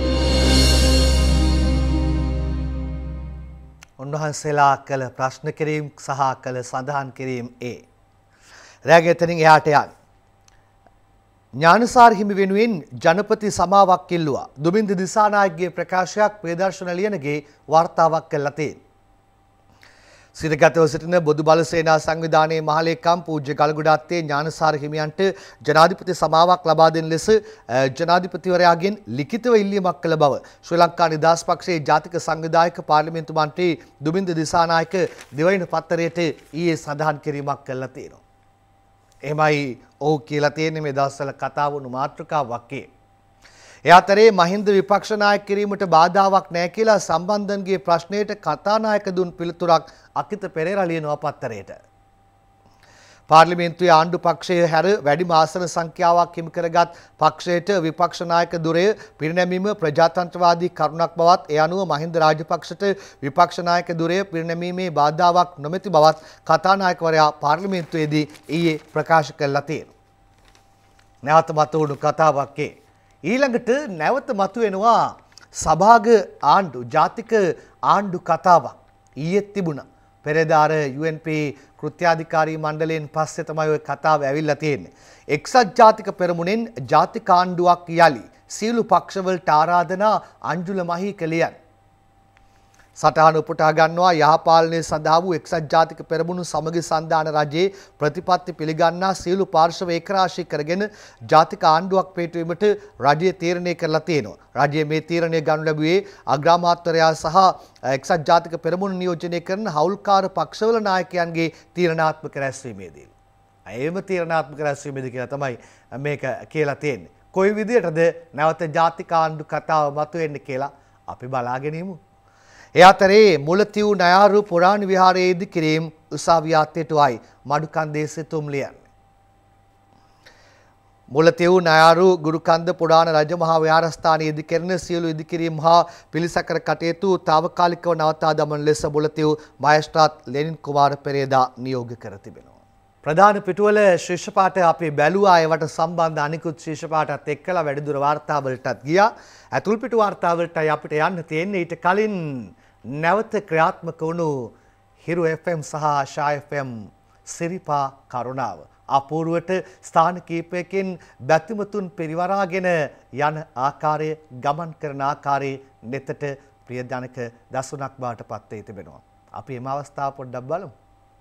උන්වහන්සේලා කළ ප්‍රශ්න කිරීම සහ කළ සඳහන් කිරීම ඒ. රැගෙතනින් එහාට යන්න. ඥානසාර හිමි වෙනුවෙන් ජනපති සමාවක් ඉල්ලුවා. දුමින්ද දිසානායකගේ ප්‍රකාශයක් ප්‍රදර්ශන ලියනගේ වාර්තාවක් කළා තියෙනවා. සිරගතව සිටින බොදු බල සේනා සංවිධානයේ මහලේකම් පූජ්‍ය ගල්ගොඩාත්තේ ඥානසාර හිමියන්ට ජනාධිපති සමාවක් ලබා දෙන ලෙස ජනාධිපතිවරයාගෙන් ලිඛිතව ඉල්ලීමක් කළ බව ශ්‍රී ලංකා නිදහස් පක්ෂයේ ජාතික සංවිධායක පාර්ලිමේන්තු මන්ත්‍රී දුමින්ද දිසානායක දෙවයින පත්තරයට ඊයේ සඳහන් කිරීමක් කළා තියෙනවා. එමයි ඔහු කියලා තියෙන්නේ මේ දවස්වල කතා වුණු මාතෘකාවක් ඒ. ඒ අතරේ මහින්ද විපක්ෂ නායක කිරීමට බාධාවක් නැහැ කියලා සම්බන්ධන්ගේ ප්‍රශ්නයට කතානායක දුන් පිළිතුරක් අකිත පෙරේරා ලියනවා පත්තරයට. පාර්ලිමේන්තුවේ ආණ්ඩු පක්ෂය හැර වැඩිම ආසන සංඛ්‍යාවක් හිමි කරගත් පක්ෂයට විපක්ෂ නායක දුරය පිරිනැමීම ප්‍රජාතන්ත්‍රවාදී කරුණක් බවත් ඒ අනුව මහින්ද රාජපක්ෂට විපක්ෂ නායක දුරය පිරිනැමීමේ බාධාවක් නොමැති බවත් කතානායකවරයා පාර්ලිමේන්තුවේදී ඊයේ ප්‍රකාශ කළා තියෙනවා. නැවත මතුවුණු කතාවක් ඒ. ඊළඟට නැවත මතුවෙනවා සභාග ආණ්ඩු ජාතික ආණ්ඩු කතාවක්. ඊයේ තිබුණා. පෙරේදාර යූ එන් පී කෘත්‍යාධිකාරී මණ්ඩලයෙන් පස්සේ තමයි ওই කතාව ඇවිල්ලා තියෙන්නේ. එක්සත් ජාතික පෙරමුණෙන් ජාතික ආණ්ඩුවක් යලි සීළු පක්ෂවලට ආරාධනා අංජුල මහීකලියන්. සටහන උපුටා ගන්නවා යහපාලනය සඳහා වූ එක්සත් ජාතික පෙරමුණු සමගි සන්ධාන රජයේ ප්‍රතිපත්ති පිළිගන්නා සීළු පාර්ශව ඒකරාශී කරගෙන ජාතික ආණ්ඩුවක් පිටවීමට රජය තීරණය කරලා තියෙනවා. රජයේ මේ තීරණය ගනු ලැබුවේ අග්‍රාමාත්‍යවරයා සහ එක්සත් ජාතික පෙරමුණු නියෝජනය කරන හවුල්කාර පක්ෂවල නායකයන්ගේ තීරණාත්මක රැස්වීමේදී. එයම තීරණාත්මක රැස්වීමේදී කියලා තමයි මේක කියලා තියෙන්නේ. කොයි විදියටද නැවත ජාතික ආණ්ඩු කතාව මතුවෙන්නේ කියලා අපි බලාගෙන ඉමු. ඒ අතරේ මුලතිව් නයාරු පුරාණ විහාරයේ ඉදිකිරීම උසාවිය අත්හිටුවයි මඩුකන්දේ සිතුම්ලියන්. මුලතිව් නයාරු ගුරුකන්ද පුරාණ රජමහා විහාරස්ථානයේ ඉදිකරන සියලු ඉදිකිරීම් හා පිළිසකර කටයුතු తాවකාලිකව නවතා දමන ලෙස මුලතිව් මහේස්ත්‍රාත් ලෙනින් කුමාර පෙරේදා නියෝග කර තිබෙනවා. ප්‍රධාන පිටුවල ශිෂ්‍යපාඨ අපි බැලුවා. ඒවට සම්බන්ධ අනිකුත් ශිෂ්‍යපාඨත් එක්කලා වැඩිදුර වාර්තාවලටත් ගියා. ඇතුල් පිටු වාර්තාවලටයි අපිට යන්න තියෙන්නේ. ඊට කලින් නැවත ක්‍රියාත්මක වුණු හිරු එෆ් එම් සහ ආශා එෆ් එම් සිරිපා කරුණාව අපූර්වට ස්ථාන කීපයකින් බැතිමතුන් පිරිවරාගෙන යන ආකාරය, ගමන් කරන ආකාරයේ නෙතට ප්‍රියජනක දසුණක් බවට පත් වී තිබෙනවා. අපි මේ අවස්ථාව පොඩ්ඩක් බලමු.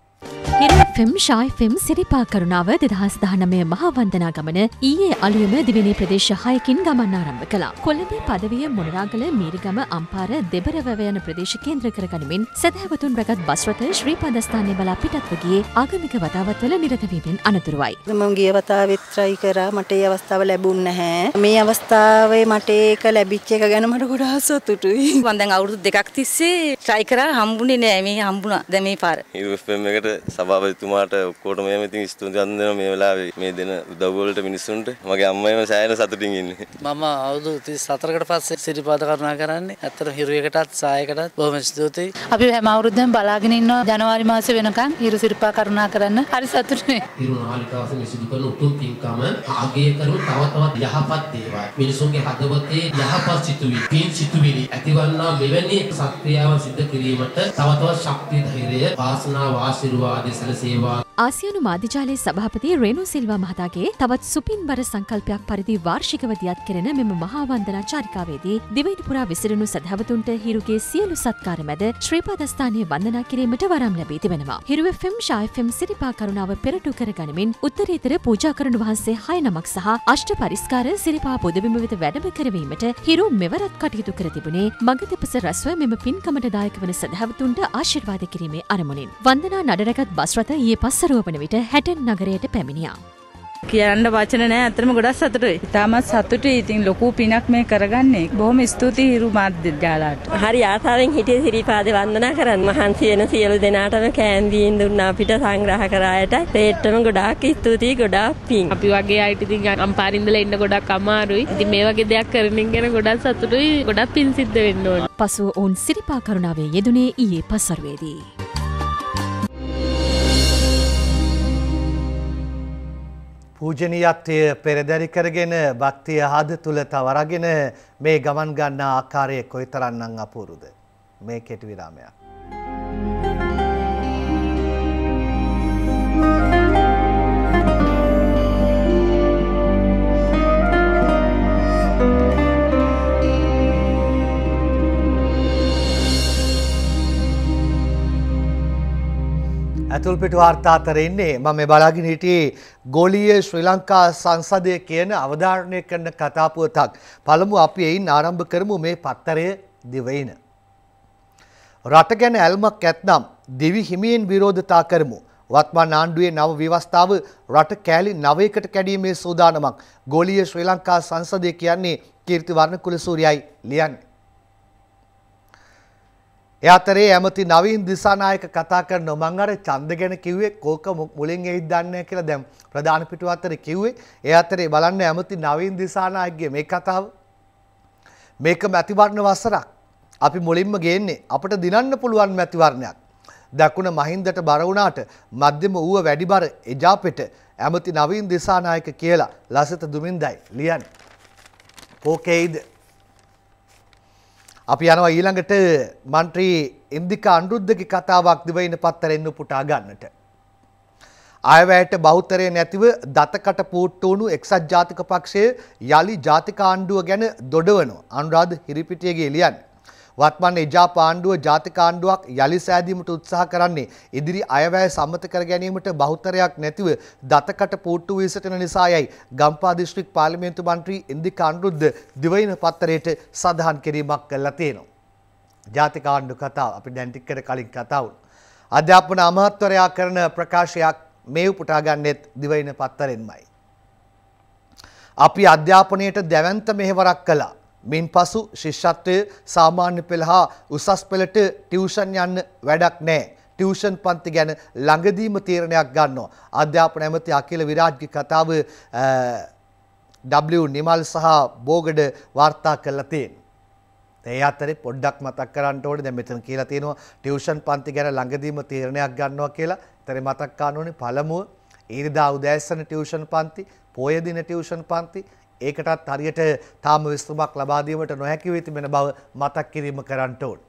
හිරු එෆ් එම් ශා එෆ් එම් සිරිපා කරුණාව දෙදහස් දහනවය මහා වන්දනා ගමන ඊයේ අලුයම දිවිනී ප්‍රදේශ හයකින් ගමන් ආරම්භ කළා. කොළඹ පදවිය මොනරාගල මීරිගම අම්පාර දෙබරවැව යන ප්‍රදේශ කේන්ද්‍ර කරගනිමින් සදහැවතුන් රැගත් බස් රථ ශ්‍රී පදස්ථානයේ බලා පිටත්ව ගියේ ආගමික වතාවත්වල නිරත වීමෙන් අනතුරුවයි. මම ගිය වතාවෙත් try කරා, මට ඒ අවස්ථාව ලැබුණ නැහැ. මේ අවස්ථාවේ මට ඒක ලැබිච්ච එක ගැන මට ගොඩාක් සතුටුයි. මම දැන් අවුරුදු දෙකක් තිස්සේ try කරා, හම්බුනේ නෑ. මේ හම්බුණා දැන් මේ පාර. හිරු එෆ් එම් එකට සභාපතිතුමාට ඔක්කොටම මේ ඉතින් ස්තුතිවන්ත වෙනවා මේ වෙලාවේ මේ දෙන උදව් වලට මිනිස්සුන්ට. මගේ අම්මයිම සෑහෙන සතුටින් ඉන්නේ. මම අවුරුදු තිස් හතරකට පස්සේ සිරිපාද කරුණා කරන්නේ. ඇත්තට හිරු එකටත් සායකටත් බොහොම ස්තුතියි. අපි හැම අවුරුද්දම බලාගෙන ඉන්නවා ජනවාරි මාසේ වෙනකන් හිරු සිරිපා කරුණා කරන්න. හරි සතුටුයි. හිරු නාලිකාවේ සිදු කරන උතුම් පින්කම ආගය කරමු තව තවත් යහපත් දේවල්. මිනිසුන්ගේ හදවතේ යහපත් සිතුවිලි, පින් සිතුවිලි ඇතිවන්නා මෙවැනි සත්‍යාවන් සිද්ධ කිරීමට තව තවත් ශක්තිය, ධෛර්යය, වාසනාව, ආශිර්වාද ආසියානු මාධ්‍යජාලයේ සභාපති රේනු සිල්වා මහතාගේ තවත් සුපින්බර සංකල්පයක් පරිදි වාර්ෂිකව දියත් කෙරෙන මෙම මහා වන්දනා චාරිකාවේදී දිවයින පුරා විසිරුණු සදහවතුන්ට හිරුගේ සියලු සත්කාර මැද ශ්‍රීපාදස්ථානයේ වන්දනා කිරීමට වරම් ලැබී තිබෙනවා. හිරු එෆ් එම් ශා එෆ් එම් සිරිපා කරුණාව පෙරටු කර ගනිමින් උත්තරීතර පූජා කරනු වහන්සේ හය නමක් සහ අෂ්ට පරිස්කාර සිරිපා පුදබිම වෙත වැඩම කරවීමට හිරු මෙවරත් කටයුතු කර තිබුණේ මගදෙපස රැස්ව මෙම පින්කමට දායක වන සදහවතුන්ට ආශිර්වාද කිරීමේ අරමුණින්. වන්දනා නඩරගත් බස් රථ ඊයේ පස්වරුව වන විට හැටන් නගරයට පැමිණියා. කියන්න වචන නෑ, අතරම ගොඩක් සතුටුයි. ඉතාමත් සතුටුයි. ඉතින් ලොකු පිනක් මේ කරගන්නේ. බොහොම ස්තුතියි හිරු මාධ්‍යජාලාට. හරි ආසාවෙන් හිටියේ සිරිපාදේ වන්දනා කරන්න. මහන්සි වෙන සියලු දෙනාටම කෑන්දීන් දුන්නා අපිට සංග්‍රහ කරායට. ඒටම ගොඩාක් ස්තුතියි, ගොඩාක් පින්. අපි වගේ අයට ඉතින් අම්පාරින් ඉඳලා එන්න ගොඩක් අමාරුයි. ඉතින් මේ වගේ දෙයක් කරමින් ගැන ගොඩක් සතුටුයි. ගොඩක් පින් සිද්ධ වෙන්න ඕන. පසුව ඔවුන් සිරිපා කරුණාවේ යෙදුනේ ඊයේ පස්වරුවේදී. පූජනීයත්වය පෙරදරි කරගෙන භක්තිය හද තුල තවරගෙන මේ ගමන් ගන්න ආකාරය කොයිතරම්නම් අපූර්වද. මේ කෙටි විරාමයක්. ඇතුල්පිට වාර්තා අතර ඉන්නේ මම මේ බලාගෙන හිටියේ ගෝලීය ශ්‍රී ලංකා සංසදය කියන අවධාරණය කරන කතා පුවතක්. පළමු අපි එයින් ආරම්භ කරමු මේ පත්තරය දිවයින. රට ගැන ඇල්මක් ඇත්නම් දිවි හිමියෙන් විරෝධතා කරමු. වත්මන් ආණ්ඩුවේ නව ව්‍යවස්ථාව රට කෑලි නවයකට කැඩීමේ සූදානමක්. ගෝලීය ශ්‍රී ලංකා සංසදය කියන්නේ කීර්ති වර්ණකුලසූරියයි ලියන්නේ. ඒ අතරේ ඇමති නවීන් දිසානායක කතා කරන මං අර ඡන්ද ගැන කිව්වේ කෝක මුලින් එයිද දන්නේ නැහැ කියලා දැන් ප්‍රධාන පිටුව අතරේ කිව්වේ. ඒ අතරේ බලන්න ඇමති නවීන් දිසානායකගේ මේ කතාව. මේක මැතිවරණ වසරක්. අපි මුලින්ම ගේන්නේ අපිට දිනන්න පුළුවන් මැතිවරණයක්. දකුණ මහින්දට බර වුණාට මධ්‍යම ඌව වැඩි බර එජාපෙට ඇමති නවීන් දිසානායක කියලා ලසිත දුමින්දයි ලියන්නේ. කෝකේයිද අපි යනවා ඊළඟට මන්ත්‍රී ඉන්දිකා අනුරුද්ධගේ කතාවක් දිවයින පත්තරෙන් උපුටා ගන්නට. ආයවැයට බහුතරය නැතිව දතකට පූට්ටු වුණු එක්සත් ජාතික පක්ෂය යලි ජාතික ආණ්ඩුව ගැන දොඩවනවා. අනුරාධ හිරිපිටියගේ ලියන්නේ. වත්මන් එජාප ආණ්ඩුව ජාතික ආණ්ඩුවක් යලි සෑදීමට උත්සාහ කරන්නේ ඉදිරි අයවැය සම්මත කර ගැනීමට බහුතරයක් නැතිව දතකට පූට්ටු වී සිටින නිසායයි ගම්පා දිස්ත්‍රික් පාර්ලිමේන්තු මන්ත්‍රී ඉන්දිකා අනුරුද්ධ දිවයින පත්තරයට සඳහන් කිරීමක් කළා තියෙනවා. ජාතික ආණ්ඩු කතාව අපි දැන් ටිකකට කලින් කතා වුණා. අධ්‍යාපන අමාත්‍යවරයා කරන ප්‍රකාශයක් මේ උපුටා ගන්නෙත් දිවයින පත්තරෙන්මයි. අපි අධ්‍යාපනයට දැවැන්ත මෙහෙවරක් කළා. මින් පසු ශිෂ්‍යත්වය සාමාන්‍ය පෙළ හා උසස් පෙළට ටියුෂන් යන්න වැඩක් නැහැ. ටියුෂන් පන්ති ගැන ළඟදීම තීරණයක් ගන්නවා. අධ්‍යාපන ඇමති අකිල විරාජ්ගේ කතාව ඩබ්ලිව් නිමල් සහ බෝගඩ වාර්තා කළා තියෙනවා. ඒ අතරේ පොඩ්ඩක් මතක් කරන්න ඕනේ දැන් මෙතන කියලා තියෙනවා ටියුෂන් පන්ති ගැන ළඟදීම තීරණයක් ගන්නවා කියලා. ඒතරේ මතක් කරන්න ඕනේ පළමුව ඊරිදා උදෑසන ටියුෂන් පන්ති, පොය දින ටියුෂන් පන්ති ඒකටත් හරියට තාම විසඳුමක් ලබා දීමට නොහැකි වෙ තිබෙන බව මතක් කිරීම කරන්න ඕනේ.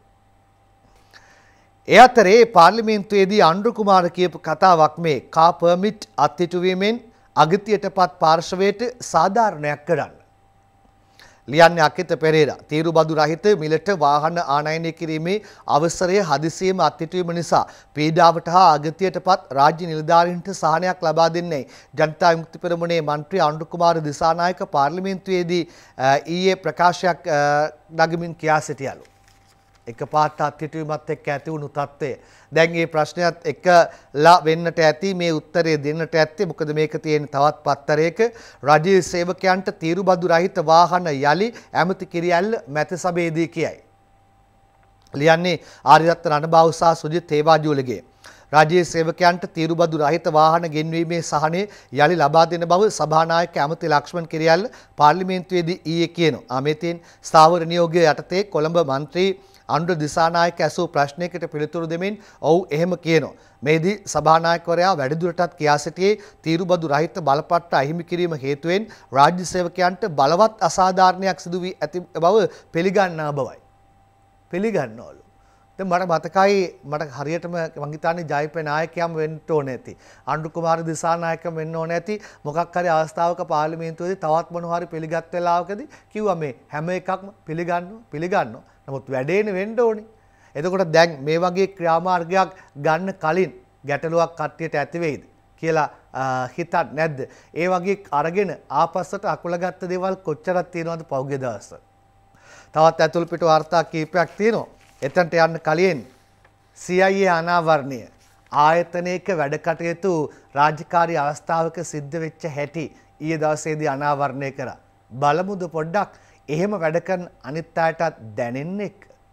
ඒ අතරේ පාර්ලිමේන්තුවේදී අනුර කුමාර කියපු කතාවක් මේ කා පර්මිට් අත්හිටුවීමෙන් අගතියටපත් පාර්ශවයට සාධාරණයක් කරන්න. ලියන්නේ අකිත පෙරේරා. තීරුබදු රහිත මිලට වාහන ආනයනය කිරීමේ අවසරය හදිසියෙම අත්හිටුවීම නිසා පීඩාවට හා අගතියටපත් රාජ්‍ය නිලධාරීන්ට සහනයක් ලබා දෙන්නේ ජනතා විමුක්ති පෙරමුණේ මන්ත්‍රී අනුර කුමාර දිසානායක පාර්ලිමේන්තුවේදී ඊයේ ප්‍රකාශයක් නගමින් කියා සිටියලු. එකපාරට අත්හිටුවීමත් එක්ක ඇති වුණු තත්ත්වය. දැන් මේ ප්‍රශ්නයත් එක්කලා වෙන්නට ඇති මේ උත්තරේ දෙන්නට ඇත්තේ මොකද මේක තියෙන තවත් පත්තරයක රජයේ සේවකයන්ට තීරුබදු රහිත වාහන යලි ඇමති කිරියැල්ල මැති සභාවේදී කියයි. ලියන්නේ ආරියත්ත රණබාහු සහ සුජිත් තේවාජූලගේ. රජයේ සේවකයන්ට තීරුබදු රහිත වාහන ගෙන්වීමේ සහනය යලි ලබා දෙන බව සභානායක ඇමති ලක්ෂ්මන් කිරියැල්ල පාර්ලිමේන්තුවේදී ඊයේ කියනවා. අමෙතින් ස්ථාවර නියෝගය යටතේ කොළඹ මන්ත්‍රී අනුර දිසානායක ඇසූ ප්‍රශ්නයකට පිළිතුරු දෙමින් ඔව් එහෙම කියනවා. මේදී සභානායකවරයා වැඩිදුරටත් කියා සිටියේ තීරුබදු රහිත බලපත්‍ර අහිමි කිරීම හේතුවෙන් රාජ්‍ය සේවකයන්ට බලවත් අසාධාරණයක් සිදු වී ඇති බව පිළිගන්නා බවයි. පිළිගන්නවලු. දැන් මට මතකයි මට හරියටම මං හිතන්නේ ජයපේ නායකයම වෙන්න ඕනේ ඇති. අනුර කුමාර දිසානායකම වෙන්න ඕනේ ඇති. මොකක් හරි අවස්ථාවක පාර්ලිමේන්තුවේදී තවත් මොනවා හරි පිළිගත් වෙලාවකදී කිව්වා මේ හැම එකක්ම පිළිගන්නවා පිළිගන්නවා. නමුත් වැඩේනේ වෙන්න ඕනේ. එතකොට දැන් මේ වගේ ක්‍රියාමාර්ගයක් ගන්න කලින් ගැටලුවක් කට්ටියට ඇති වෙයිද කියලා හිතන්නේ නැද්ද? ඒ වගේ අරගෙන ආපස්සට අකුලගත්ත දේවල් කොච්චරක් තියෙනවද පෞගේ දවස්. තවත් ඇතුල් පිට වාර්තා කීපයක් තියෙනවා. එතනට යන්න කලින් සී අයි ඒ අනාවරණය ආයතනයක වැඩ කටයුතු රාජකාරී අවස්ථාවක සිද්ධ වෙච්ච හැටි ඊයේ දවසේදී අනාවරණය කරා. බලමුද පොඩ්ඩක් එහෙම වැඩ කරන අනිත් අයටත් දැනෙන්නේ.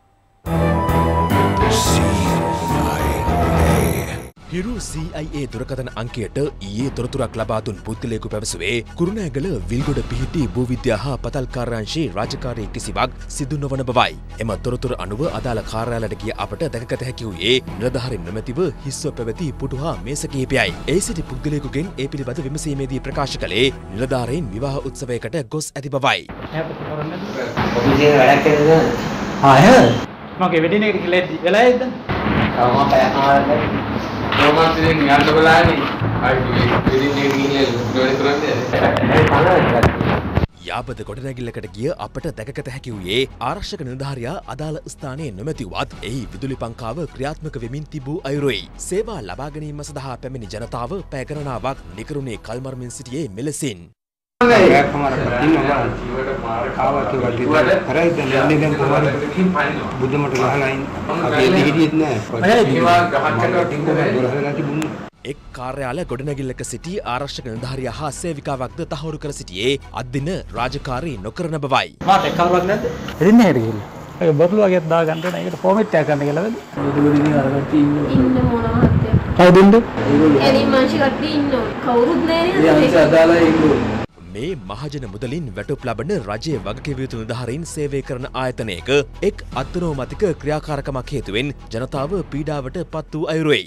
හිරු සී අයි ඒ දුරකථන අංකයට ඊයේ තොරතුරක් ලබා දුන් පුද්ගලයෙකු පැවසුවේ කුරුණෑගල විල්ගොඩ පිහිටි භූවිද්‍යා හා පතල් කාර්යාංශයේ රාජකාරී කිසිවක් සිදු නොවන බවයි. එම තොරතුර අනුව අදාළ කාර්යාලයට ගිය අපට දැකගත හැකි වූයේ නිලධාරීන් නොමැතිව හිස්ව පැවති පුටු හා මේස කිහිපයයි. ඒ සිටි පුද්ගලයෙකුගෙන් ඒ පිළිබඳ විමසීමේදී ප්‍රකාශ කළේ නිලධාරීන් විවාහ උත්සවයකට ගොස් ඇති බවයි. මගේ වෙඩින් එක කියලා වෙලාවේද? මම පැයකමාරක් කොහොමද ඉතින් යන්න බලන්නේ? අයි වෙඩින් එක ගිහින් වැඩ කරන්නේ. යාබද ගොඩනැගිල්ලකට ගිය අපට දැකගත හැකි වූයේ ආරක්ෂක නිලධාරියා අදාළ ස්ථානයේ නොමැතිවත් එහි විදුලි පංකාව ක්‍රියාත්මක වෙමින් තිබූ අයුරුයි. සේවා ලබා ගැනීම සඳහා පැමිණි ජනතාව පැය ගණනාවක් නිකරුණේ කල්මරමින් සිටියේ මෙලෙසින්. එක් කාර්යාල ගොඩනැගිල්ලක සිටි ආරක්ෂක නිලධාරියා හා සේවිකාවක්ද තහවුරු කර සිටියේ අද්දින රාජකාරී නොකරන බවයි. මාත් එක් කවුරක් නැද්ද? එදින්න හෙට ගිහිල්ලා. ඒ බොට්ලු වගේ දාගන්න ඕන. ඒකට ෆෝමැට් එකක් ගන්න කියලා වෙද? ඒකවලින් අරකට ඉන්න ඉන්න මොන මහත්තයා. කවුද ඉන්නේ? එනි මාංශි කට්ටිය ඉන්නෝ. කවුරුත් නැහැ නේද? ඒ අදාලා ඉන්නෝ. මේ මහජන මුදලින් වැටුප් ලබන රජයේ වගකීම් යුතු නිලධාරීන් සේවය කරන ආයතනයක එක් අත්නෝමතික ක්‍රියාකාරකමක් හේතුවෙන් ජනතාව පීඩාවට පත් වූ අයුරුයි.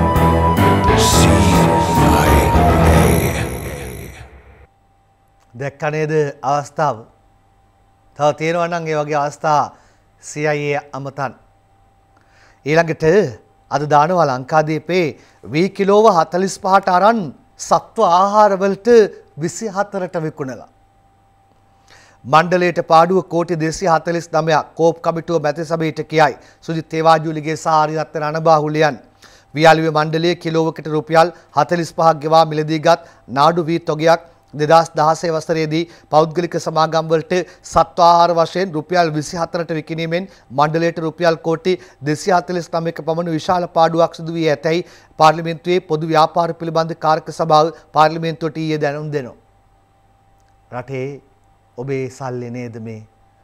දැක්ක නේද අවස්ථාව? තව තියෙනවා නම් ඒ වගේ අවස්ථා සී අයි ඒ අමතන්. ඊළඟට අද දානවා ලංකාදීපේ වී කිලෝව හතළිස් පහට අරන් සත්ව ආහාර වලට විසි හතරට විකුණලා. මණ්ඩලයට පාඩුව කෝටි දෙසිය හතළිස් නවයක් කෝප් කමිටුව මැති සභාවට කියයි. සුජිත් තේවාජූලිගේ සහ ආරියත්ත රණබාහු ලියන්. වියාලුවේ මණ්ඩලයේ කිලෝවකට රුපියල් හතළිස් පහක් ගෙවා මිලදීගත් නාඩු වී තොගයක් දෙදහස් දහසය වසරේදී පෞද්ගලික සමාගම් වලට සත්ව ආහාර වශයෙන් රුපියල් විසි හතරට විකිණීමෙන් මණ්ඩලයට රුපියල් කෝටි දෙසිය හතළිස් නවයක පමණ විශාල පාඩුවක් සිදු වී ඇතැයි පාර්ලිමේන්තුවේ පොදු ව්‍යාපාර පිළිබඳ කාර්ක සභාව පාර්ලිමේන්තුවට ඊයේ දැනුම් දෙනවා. රටේ ඔබේ සල්ලි නේද මේ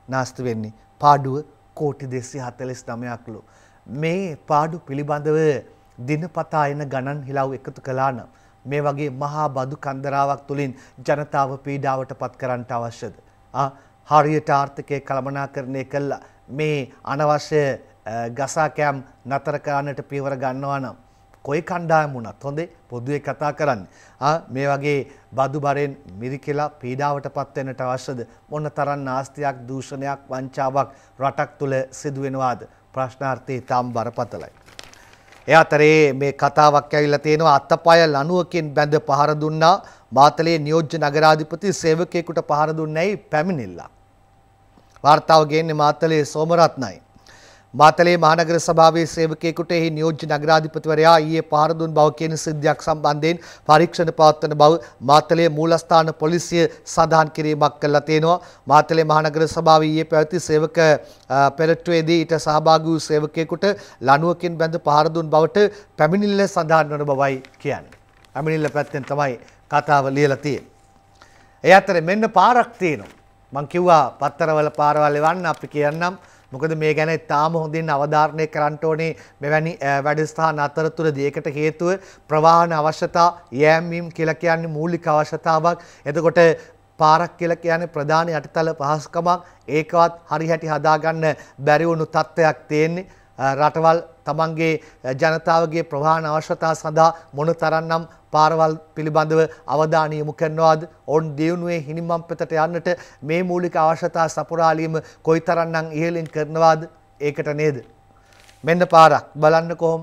නාස්ති වෙන්නේ. පාඩුව කෝටි දෙසිය හතළිස් නවයක්ලු. මේ පාඩු පිළිබඳව දිනපතා එන ගණන් හිලව් එකතු කළා නම් මේ වගේ මහා බදු කන්දරාවක් තුලින් ජනතාව පීඩාවට පත් කරන්නට අවශ්‍යද? ආ හරියට ආර්ථිකය කළමනාකරණය කළා මේ අනවශ්‍ය ගසා කෑම් නතර කරන්නට පියවර ගන්නවා නම් කොයි කණ්ඩායම වුණත් හොඳේ පොදුවේ කතා කරන්නේ. ආ මේ වගේ බදු බරෙන් මිරිකලා පීඩාවට පත් වෙන්නට අවශ්‍යද? මොන තරම් නාස්තියක්, දූෂණයක්, වංචාවක් රටක් තුල සිදු වෙනවාද? ප්‍රශ්නාර්ථය තාම බරපතලයි. ඒ අතරේ මේ කතාවක් ඇවිල්ලා තියෙනවා අත්තපය ලණුවකින් බැඳ පහර දුන්නා මාතලේ නියෝජ්‍ය නගරාධිපති සේවකයෙකුට පහර දුන්නේයි පැමිණිල්ලක්. වාර්තාව ගේන්නේ මාතලේ සෝමරත්නයි. මාතලේ මහනගර සභාවේ සේවකයෙකුට එහි නියෝජ්‍ය නගරාධිපතිවරයා ඊයේ පහර දුන් බව කියන සිද්ධියක් සම්බන්ධයෙන් පරීක්ෂණ පවත්වන බව මාතලේ මූලස්ථාන පොලිසිය සඳහන් කිරීමක් කළා තියෙනවා. මාතලේ මහනගර සභාවේ ඊයේ පැවති සේවක පෙරට්ටුවේදී ඊට සහභාගී වූ සේවකයෙකුට ලණුවකින් බැඳ පහර දුන් බවට පැමිණිල්ල සඳහන් වන බවයි කියන්නේ. පැමිණිල්ල පැත්තෙන් තමයි කතාව ලියලා තියෙන්නේ. ඒ අතරේ මෙන්න පාරක් තියෙනවා. මං කිව්වා පත්තරවල පාරවල් එවන්න අපි කියන්නම්. මොකද මේ ගැන තාම හොඳින් අවධාරණය කරන්න ඕනේ මෙවැනි වැඩසටහන් අතරතුරදී. ඒකට හේතුව ප්‍රවාහන අවශ්‍යතා, යෑමීම් කියලා කියන්නේ මූලික අවශ්‍යතාවක්. එතකොට පාරක් කියලා කියන්නේ ප්‍රධාන යටිතල පහසුකමක්. ඒකවත් හරිහැටි හදාගන්න බැරි වුණු තත්ත්වයක් තියෙන්නේ. රටවල් තමන්ගේ ජනතාවගේ ප්‍රවාහන අවශ්‍යතා සඳහා මොනතරම්නම් පාරවල් පිළිබඳව අවධානය යොමු කරනවාද? ඔවුන් දියුණුවේ හිමිමම් පෙතට යන්නට මේ මූලික අවශ්‍යතා සපුරාලීම කොයිතරම්නම් ඉහළින් කරනවාද? ඒකට නේද? මෙන්න පාරක් බලන්න කොහොම.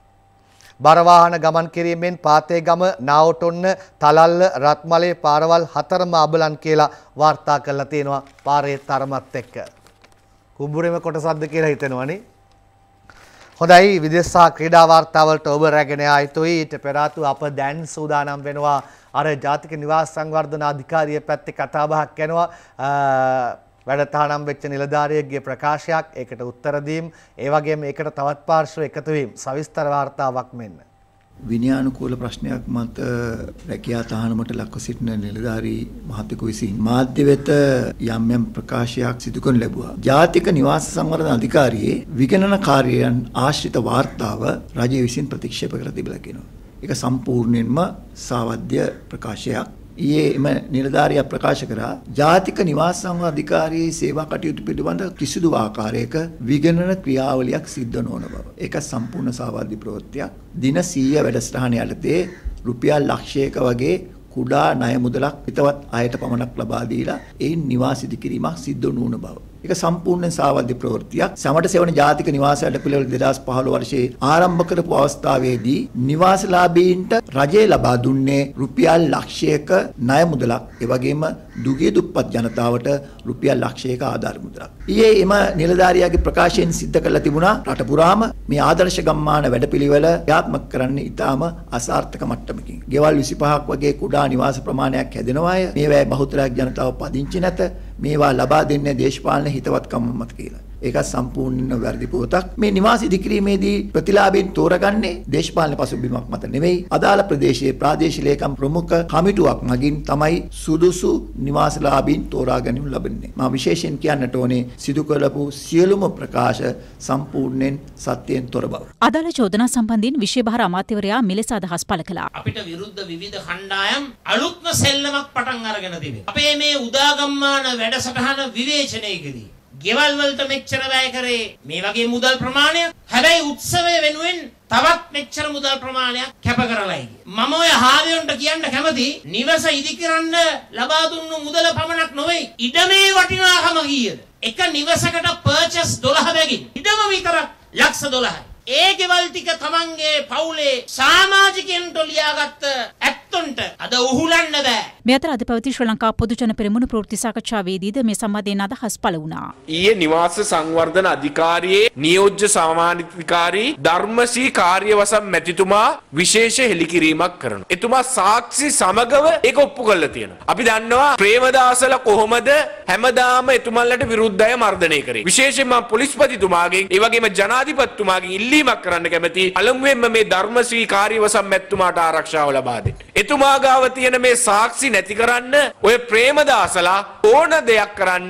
බර වාහන ගමන් කිරීමෙන් පාතේගම, නාවටොන්න, තලල්ල, රත්මලේ පාරවල් හතරම අබලන් කියලා වාර්තා කරලා තියෙනවා පාරේ තරමත් එක්ක. කුඹුරේම කොටසක්ද කියලා හිතෙනවනේ. හොඳයි, විදේශ සහ ක්‍රීඩා වාර්තාවලට ඔබ රැගෙන ආ යුතුයි. ඊට පෙර ආතු අප දැන් සූදානම් වෙනවා අර ජාතික නිවාස සංවර්ධන අධිකාරිය පැත්තේ කතා බහක් යනවා. වැඩතහනම් වෙච්ච නිලධාරියෙක්ගේ ප්‍රකාශයක්, ඒකට උත්තර දීම්, ඒ වගේම ඒකට තවත් පාර්ශ්ව එකතු වීම, සවිස්තර වාර්තාවක් මෙන්න. විනයානුකූල ප්‍රශ්නයක් මත රැකියා තහනමට ලක්ව සිටින නිලධාරී මහතෙකු විසින් මාධ්‍ය වෙත යම් යම් ප්‍රකාශයක් සිදු කරනු ලැබුවා. ජාතික නිවාස සංවර්ධන අධිකාරියේ විගණන කාර්යයන් ආශ්‍රිත වාර්තාව රජය විසින් ප්‍රතික්ෂේප කර තිබිලා කියනවා. ඒක සම්පූර්ණයෙන්ම සාවද්‍ය ප්‍රකාශයක්. ඊයේ එම නිලධාරියා ප්‍රකාශ කරා ජාතික නිවාස සංවර්ධන අධිකාරියේ සේවා කටයුතු පිළිබඳ කිසිදු ආකාරයක විගණන ක්‍රියාවලියක් සිද්ධ නොවන බව. ඒක සම්පූර්ණ සාවාදී ප්‍රවෘත්තියක්. දින සීය වැඩසටහන යටතේ රුපියල් ලක්ෂයක වගේ කුඩා ණය මුදලක් හිතවත් අයට පමණක් ලබා දීලා ඒ නිවාස ඉදිකිරීමක් සිද්ධ නොවන බව. ඒක සම්පූර්ණ සාවාදී ප්‍රවෘත්තියක්. සමට සෙවන ජාතික නිවාස වැඩපිළිවෙළ දෙදාස් පහළොව වර්ෂයේ ආරම්භ කරපු අවස්ථාවේදී නිවාසලාභීන්ට රජය ලබා දුන්නේ රුපියල් ලක්ෂයක ණය මුදලක්. ඒ වගේම දුගී දුප්පත් ජනතාවට රුපියල් ලක්ෂයක ආධාර මුදලක්. ඊයේ එම නිලධාරියාගේ ප්‍රකාශයෙන් සිද්ධ කරලා තිබුණා රට පුරාම මේ ආදර්ශ ගම්මාන වැඩපිළිවෙළ ක්‍රියාත්මක කරන්න ඉතාම අසාර්ථක මට්ටමකින්. ගෙවල් විසිපහක් වගේ කුඩා නිවාස ප්‍රමාණයක් හැදෙනවා අය. මේවායේ බහුතරයක් ජනතාව පදිංචි නැත. මේවා ලබා දෙන්නේ දේශපාලන හිතවත්කම මත කියලා. ඒක සම්පූර්ණ වැරදි පුවතක්. මේ නිවාස ඉදිකිරීමේදී ප්‍රතිලාභයෙන් තෝරගන්නේ දේශපාලන පසුබිමක් මත නෙවෙයි. අදාළ ප්‍රදේශයේ ප්‍රාදේශීය ලේකම් ප්‍රමුඛ කමිටුවක් මගින් තමයි සුදුසු නිවාසලාභීන් තෝරා ගැනීම ලබන්නේ. මම විශේෂයෙන් කියන්නට ඕනේ සිදු කරපු සියලුම ප්‍රකාශ සම්පූර්ණයෙන් සත්‍යයෙන් තොර බව. අදාළ චෝදනා සම්බන්ධයෙන් විශේෂ අමාත්‍යවරයා මෙලෙස අදහස් පළ කළා. අපිට විරුද්ධ විවිධ කණ්ඩායම් අලුත්ම සෙල්ලමක් පටන් අරගෙන තිබේ. අපේ මේ උදාගම්මාන වැඩසටහන විවේචනයේදී ගෙවල් වලට මෙච්චර වැය කරේ මේ වගේ මුදල් ප්‍රමාණයක්. හැබැයි උත්සවය වෙනුවෙන් තවත් මෙච්චර මුදල් ප්‍රමාණයක් කැප කරලායි. මම ඔය හාමියන්ට කියන්න කැමති නිවස ඉදිකරන්න ලබා දුන්නු මුදල පමණක් නොවේ. ඉඩමේ වටිනාකම කීයද? එක නිවසකට පර්චස් දොළහ බැගින් ඉඩම විතරක් ලක්ෂ දොළහයි. ඒ ගෙවල් ටික තමන්ගේ පවුලේ සමාජිකයන්ට ලියාගත්ත ඇත්තොන්ට අද උහුලන්න බෑ. මේ අතර අද පැවති ශ්‍රී ලංකා පොදුජන පෙරමුණ ප්‍රවෘත්ති සාකච්ඡාවේදීද මේ සම්බන්ධයෙන් අදහස් පළ වුණා. ඊයේ නිවාස සංවර්ධන අධිකාරියේ නියෝජ්‍ය සමානාධිකාරී ධර්මශ්‍රී කාර්යවසම් මැතිතුමා විශේෂ හෙළිකිරීමක් කරනවා. එතුමා සාක්ෂි සමගව ඒක ඔප්පු කරලා තියෙනවා. අපි දන්නවා ප්‍රේමදාසලා කොහොමද හැමදාම එතුමන්ලට විරුද්ධව මර්ධනය කරේ. විශේෂයෙන්ම පොලිස්පතිතුමාගෙන් ඒ වගේම ජනාධිපතිතුමාගෙන් ඉල්ලීමක් කරන්න කැමති අලංවෙන්ම මේ ධර්මශ්‍රී කාර්යවසම් මැතිතුමාට ආරක්ෂාව ලබා දෙන්න. එතුමා ගාව තියෙන මේ සාක්ෂි නැති කරන්න ඔය ප්‍රේමදාසලා ඕන දෙයක් කරන්න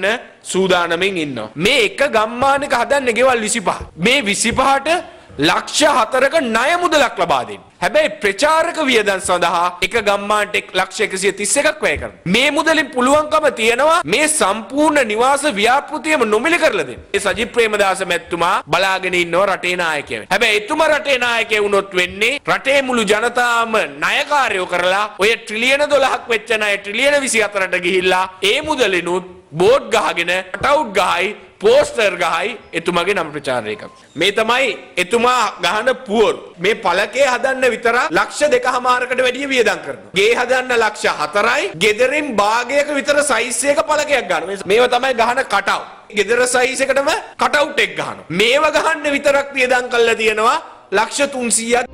සූදානමින් ඉන්නවා. මේ එක ගම්මානක හදන්නේ ගෙවල් විසිපහ. මේ විසිපහට ලක්ෂ හතරක ණය මුදලක් ලබා දෙන්න. හැබැයි ප්‍රචාරක වියදම් සඳහා එක ගම්මානට ලක්ෂ එකසිය තිස් එකක් වැය කරනවා. මේ මුදලින් පුළුවන්කම තියෙනවා මේ සම්පූර්ණ නිවාස ව්‍යාපෘතියම නොමිලේ කරලා දෙන්න. ඒ සජිත් ප්‍රේමදාස මැතිතුමා බලාගෙන ඉන්නවා රටේ නායකයෙක් වෙන්න. හැබැයි එතුමා රටේ නායකයෙක් වුණොත් වෙන්නේ රටේ මුළු ජනතාවම ණයකාරයෝ කරලා ඔය ට්‍රිලියන දොළහක් වෙච්ච ණය ට්‍රිලියන විසි හතරට ගිහිල්ලා ඒ මුදලිනුත් බෝඩ් ගහගෙන කටවුට් ගහයි පෝස්ටර් ගහයි එතුමාගේ නම ප්‍රචාරය කරනවා. මේ තමයි එතුමා ගහන පුවරු. මේ පළකේ හදන්න විතර ලක්ෂ දෙකමාරකට වැඩිය වියදම් කරනවා. ගේ හදන්න ලක්ෂ හතරයි, ගෙදරින් භාගයක විතර සයිස් එක පළකයක් ගන්නවා. මේවා තමයි ගහන කටවුට්. ගෙදර සයිස් එකටම කටවුට් එක ගහනවා. මේව ගහන්න විතරක් වියදම් කරලා තියෙනවා ලක්ෂ තුන්සීයක්.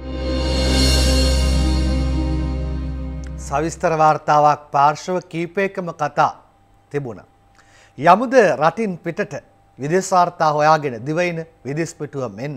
සවිස්තර වාර්තාවක් පාර්ශව කීපයකම කතා තිබුණා. යමුද රටින් පිටට විදේශ වාර්තා හොයාගෙන දිවයින විදේශ පිටුව මෙන්න.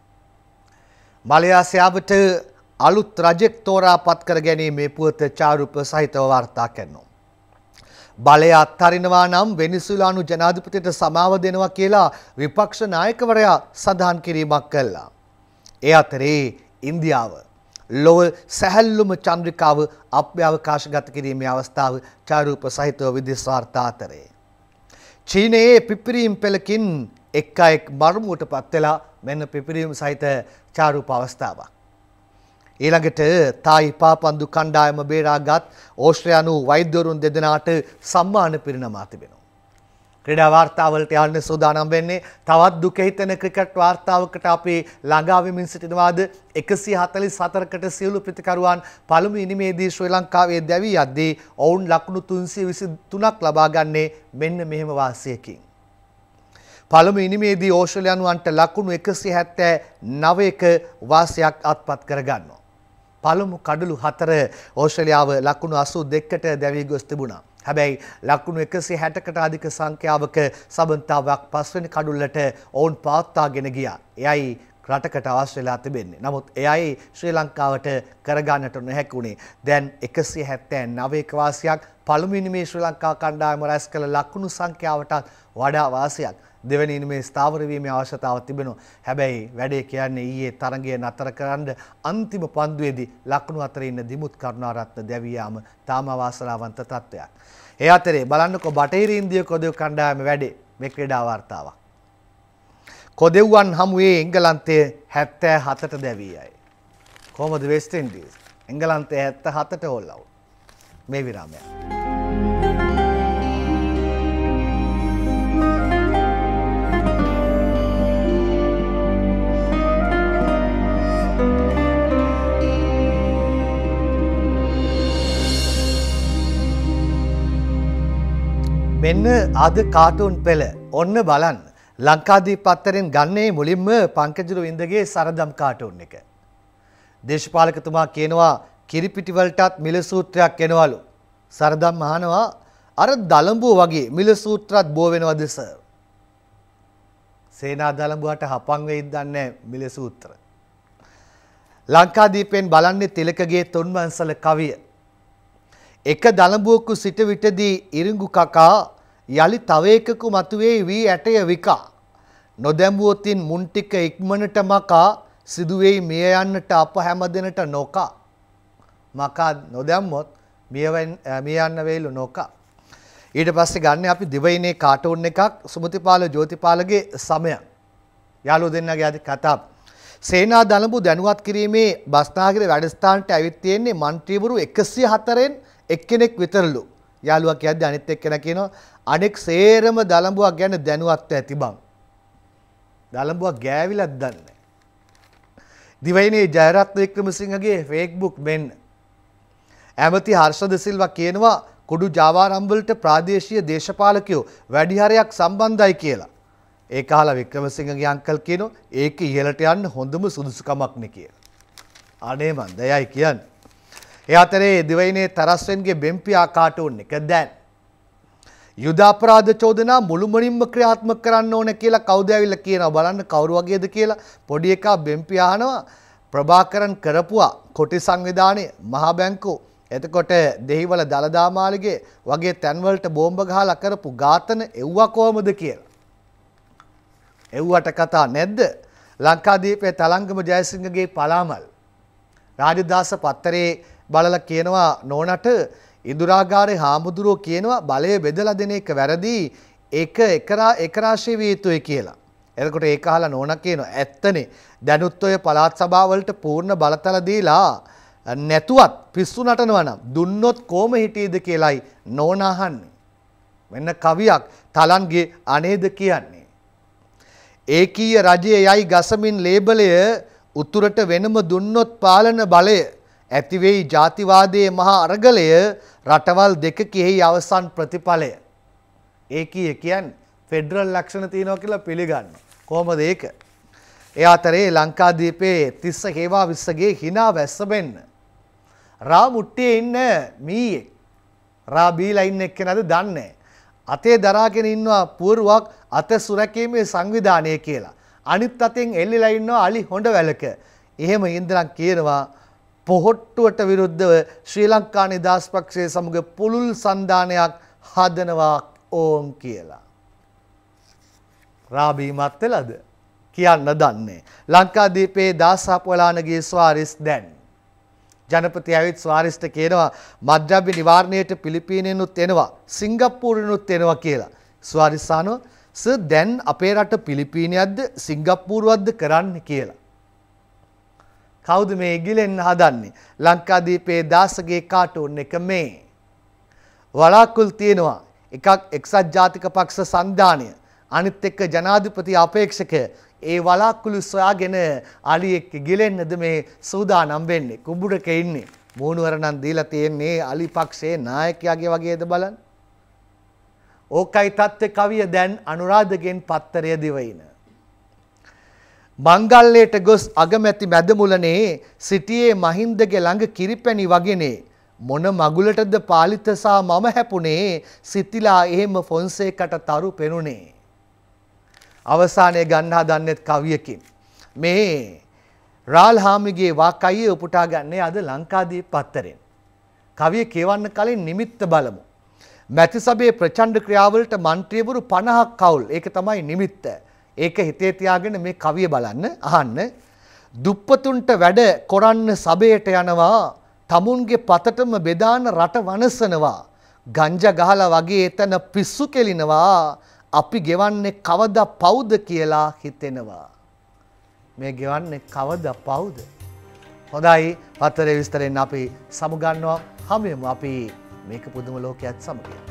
මලයාසියාවට අලුත් රජෙක් තෝරා පත් කර ගැනීමේ පුවත චාරුප සහිතව වාර්තා කරනවා. බලය අත්හරිනවා නම් වෙනිසුලානු ජනාධිපතිට සමාව දෙනවා කියලා විපක්ෂ නායකවරයා සඳහන් කිරීමක් කළා. ඒ අතරේ ඉන්දියාව ලොව සැහැල්ලුම චන්ද්‍රිකාව අභ්‍යවකාශගත කිරීමේ අවස්ථාව චාරුප සහිතව විදේශ වාර්තා අතරේ. චීනයේ පිපිරීම් පෙළකින් එක් අයෙක් මරුමුවට පත් වෙලා මෙන්න පිපිරීම් සහිත චාරුප අවස්ථාවක්. ඊළඟට තායි පාපන්දු කණ්ඩායම බේරාගත් ඕස්ට්‍රේලියානු වෛද්‍යවරුන් දෙදෙනාට සම්මාන පිරිනමා තිබෙනවා. ක්‍රීඩා වාර්තාවලට යන්න සූදානම් වෙන්නේ තවත් දුක හිතෙන ක්‍රිකට් වාර්තාවකට අපි ළඟා වෙමින් සිටිනවාද එකසිය හතළිස් හතරකට සියලු ප්‍රතිකරුවන් පළමු ඉනිමේදී ශ්‍රී ලංකාවේ දැවී යද්දී ඔවුන් ලකුණු තුන්සිය විසි තුනක් ලබා ගන්නේ මෙන්න මෙහෙම වාසියකින්. පළමු ඉනිමේදී ඕස්ට්‍රේලියානුවන්ට ලකුණු එකසිය හැත්තෑ නවයක වාසියක් අත්පත් කරගන්නවා. පළමු කඩලු හතර ඕස්ට්‍රේලියාව ලකුණු අසූ දෙකකට දැවී ගොස් තිබුණා. හැබැයි ලකුණු එකසිය හැටකට අධික සංඛ්‍යාවක සබන්තාවක් පස්වෙනි කඩුල්ලට ඔවුන් පවත්වාගෙන ගියා. එයයි රටකට අවශ්‍ය වෙලා තිබෙන්නේ. නමුත් එයයි ශ්‍රී ලංකාවට කරගන්නට නොහැකි වුණේ. දැන් එකසිය හැත්තෑ නවයක වාසියක් පළමු ඉනිමේ ශ්‍රී ලංකා කණ්ඩායම රැස් කළ ලකුණු සංඛ්‍යාවටත් වඩා වාසියක් දෙවැනි ඉනිමේ ස්ථාවර වීමේ අවශ්‍යතාවක් තිබෙනවා. හැබැයි වැඩේ කියන්නේ ඊයේ තරගය නතර කරන්න අන්තිම පන්දුවේදී ලකුණු අතර ඉන්න දිමුත් කරුණාරත්න දැවී යාම තාම වාසනාවන්ත තත්ත්වයක්. ඒ අතරේ බලන්නකෝ බටහිර ඉන්දිය කොදෙව් කණ්ඩායම වැඩේ මේ ක්‍රීඩා වාර්තාවක්. කොදෙව්වන් හමුවේ එංගලන්තයේ හැත්තෑ හතට දැවී යයි. කොහොමද වෙස්ට් ඉන්ඩීස්? එංගලන්තයේ හැත්තෑ හතට හොල් අවුට්. මේ විරාමය. මෙන්න අද කාටුන් පෙළ ඔන්න බලන්න ලංකාදීප පත්තරෙන් ගන්නේ මුලින්ම පංකජුරු වින්දගේ සරදම් කාටුන් එක. දේශපාලකතුමා කියනවා කිරිපිටි වලටත් මිල සූත්‍රයක් එනවලු. සරදම් අහනවා අර දලඹුව වගේ මිල සූත්‍රات බෝ වෙනවද සර්? සේනා දලඹුවට හපන් වෙයිද දන්නේ මිල සූත්‍ර. ලංකාදීපෙන් බලන්නේ තිලකගේ තුන්වංශල කවිය. එක දලඹුවකු සිට විටදී ඉරිඟු කකා යලි තව එකකු මතුවේ වී ඇටය විකා නොදැඹුවොතින් මුන් ටික ඉක්මනට මකා සිදුවේයි මිය යන්නට අප හැම දෙනට නොකා මකා නොදැම්මොත් මිය යන්න වේලු නොකා. ඊට පස්සේ ගන්න අපි දිවයිනේ කාටුන් එකක් සුමතිපාල ජෝතිපාලගේ සමය යාළුවෝ දෙන්නගේ අද කතාව. සේනා දලඹු දැනුවත් කිරීමේ බස්නාහිර වැඩස්ථානට ඇවිත් තියෙන්නේ മന്ത്രിවරු එකසිය හතරෙන් එක්කෙනෙක් විතරලු. යාළුවා කියද්දි අනිත් එක්කෙනා කියනවා අනෙක් සේරම දලඹුවක් ගැන දැනුවත් ඇති බං. දලඹුවක් ගෑවිලක් දන්නේ. දිවයිනේ ජයරත්න වික්‍රමසිංහගේ Facebook මෙන්න. ඇමති හර්ෂද සිල්වා කියනවා කුඩු ජාවාරම් වලට ප්‍රාදේශීය දේශපාලකයෝ වැඩි හරයක් සම්බන්ධයි කියලා. ඒක අහලා වික්‍රමසිංහගේ අංකල් කියනවා ඒක ඉහළට යන්න හොඳම සුදුසුකමක් නේ කියලා. අනේ මන් දයයි කියන්නේ. ඒ අතරේ දිවයිනේ තරස්වෙන්ගේ බෙම්පියා කාටුන් එක දැන් යුද අපරාධ චෝදනා මුළුමනින්ම ක්‍රියාත්මක කරන්න ඕන කියලා කවුද ඇවිල්ලා කියනවා බලන්න කවුරු වගේද කියලා පොඩි එකා බෙම්පියා අහනවා ප්‍රභාකරන් කරපුවා කොටි සංවිධානයේ මහා බැංකුව එතකොට දෙහිවල දළදා මාලිගේ වගේ තැන්වලට බෝම්බ ගහලා කරපු ඝාතන එව්වා කොහමද කියලා. එව්වට කතා නැද්ද? ලංකාදීපේ තලංගම ජයසිංහගේ පලාමල් රාජදාස පත්තරේ බලලා කියනවා නෝනට ඉදුරාගාරේ හාමුදුරුවෝ කියනවා බලය බෙදලා දෙන එක වැරදි, ඒක එකරා එකරාශී විය යුතුයි කියලා. එතකොට ඒක අහලා නෝනා කියනවා ඇත්තනේ දැනුත් ඔය පළාත් සභාවලට පූර්ණ බලතල දීලා නැතුවත් පිස්සු නටනවා නම් දුන්නොත් කොහම හිටියේද කියලායි නෝනා අහන්නේ. මෙන්න කවියක් තලන්ගේ අනේද කියන්නේ. ඒකීය රජයේ යයි ගසමින් ලේබලය උතුරට වෙනම දුන්නොත් පාලන බලය ඇති වෙයි ජාතිවාදයේ මහා අරගලය රටවල් දෙක කියෙහි අවසන් ප්‍රතිඵලය. ඒකීය කියන්නේ ෆෙඩරල් ලක්ෂණ තියෙනවා කියලා පිළිගන්න. කොහොමද ඒක? ඒ අතරේ ලංකාදීපේ තිස්ස හේවා විස්සගේ hina වැස්ස බෙන්න. රා මුට්ටියේ ඉන්න මීයේ. රා බීලා ඉන්න එක්කෙනාද දන්නේ. අතේ දරාගෙන ඉන්නවා පුවරුවක් අත සුරකීමේ සංවිධානය කියලා. අනිත් අතෙන් එල්ලිලා ඉන්නවා අලි හොඬවැලක. එහෙම ඉඳලා කියනවා පොහොට්ටුවට විරුද්ධව ශ්‍රී ලංකා නිදහස් පක්ෂයේ සමග පුළුල් සන්ධානයක් හදනවා ඕම් කියලා. රාබීමත් වෙලාද කියන්න දන්නේ. ලංකාදීපේ දාසාපවලානගේ ස්වාරිස් දැන් ජනපති ඇවිත් ස්වාරිස්ට කියනවා මද්ද්‍රව්‍ය නිවාරණයට පිලිපීනයනුත් එනවා සිංගප්පූරුවෙනුත් එනවා කියලා. ස්වාරිස්සානෝ සර් දැන් අපේ රට පිලිපීනයක්ද සිංගප්පූරුවක්ද කරන්න කියලා. කවුද මේ ඉගිලෙන්න හදන්නේ? ලංකාදීපේ දාසගේ කාටුන් එක මේ. වලාකුල් තියෙනවා. එකක් එක්සත් ජාතික පක්ෂ සන්ධානය, අනිත් එක්ක ජනාධිපති අපේක්ෂක. ඒ වලාකුළු සොයාගෙන අලියෙක් ඉගිලෙන්නද මේ සූදානම් වෙන්නේ. කුඹුරක ඉන්නේ. මූණුවර නම් දීලා තියෙන්නේ අලි පක්ෂයේ නායකයාගේ වගේද බලන්න. ඕකයි තත්ත්ව කවිය දැන් අනුරාධගෙන් පත්තරය දිවයින. මංගල්‍යයට ගොස් අගමැති මැදමුලනේ සිටියේ මහින්දගේ ළඟ කිරිපැණි වගේනේ මොන මගුලටද පාලිත සා මම හැපුණේ සිතිලා එහෙම ෆොන්සේකට තරු පෙනුනේ. අවසානයේ ගන්න හදන්නෙත් කවියකින්. මේ රාල් හාමිගේ වාකයේ උපුටා ගන්නේ අද ලංකාදීප පත්තරෙන්. කවිය කියවන්න කලින් නිමිත්ත බලමු. මැති සභයේ ප්‍රචණ්ඩ ක්‍රියාවලට මන්ත්‍රීවරු පනහක් කවුල්. ඒක තමයි නිමිත්ත. ඒක හිතේ තියාගෙන මේ කවිය බලන්න අහන්න. දුප්පතුන්ට වැඩ කොරන්න සභයට යනවා, තමුන්ගේ පතටම බෙදාන රට වනසනවා, ගංජා ගහලා වගේ එතන පිස්සු කෙලිනවා, අපි ගෙවන්නේ කවදා පවුද කියලා හිතෙනවා. මේ ගෙවන්නේ කවදා පවුද? හොඳයි, පතරේ විස්තරෙන් අපි සමුගන්නවා. හැමෝම අපි මේක පුදුම ලෝකයක් සමග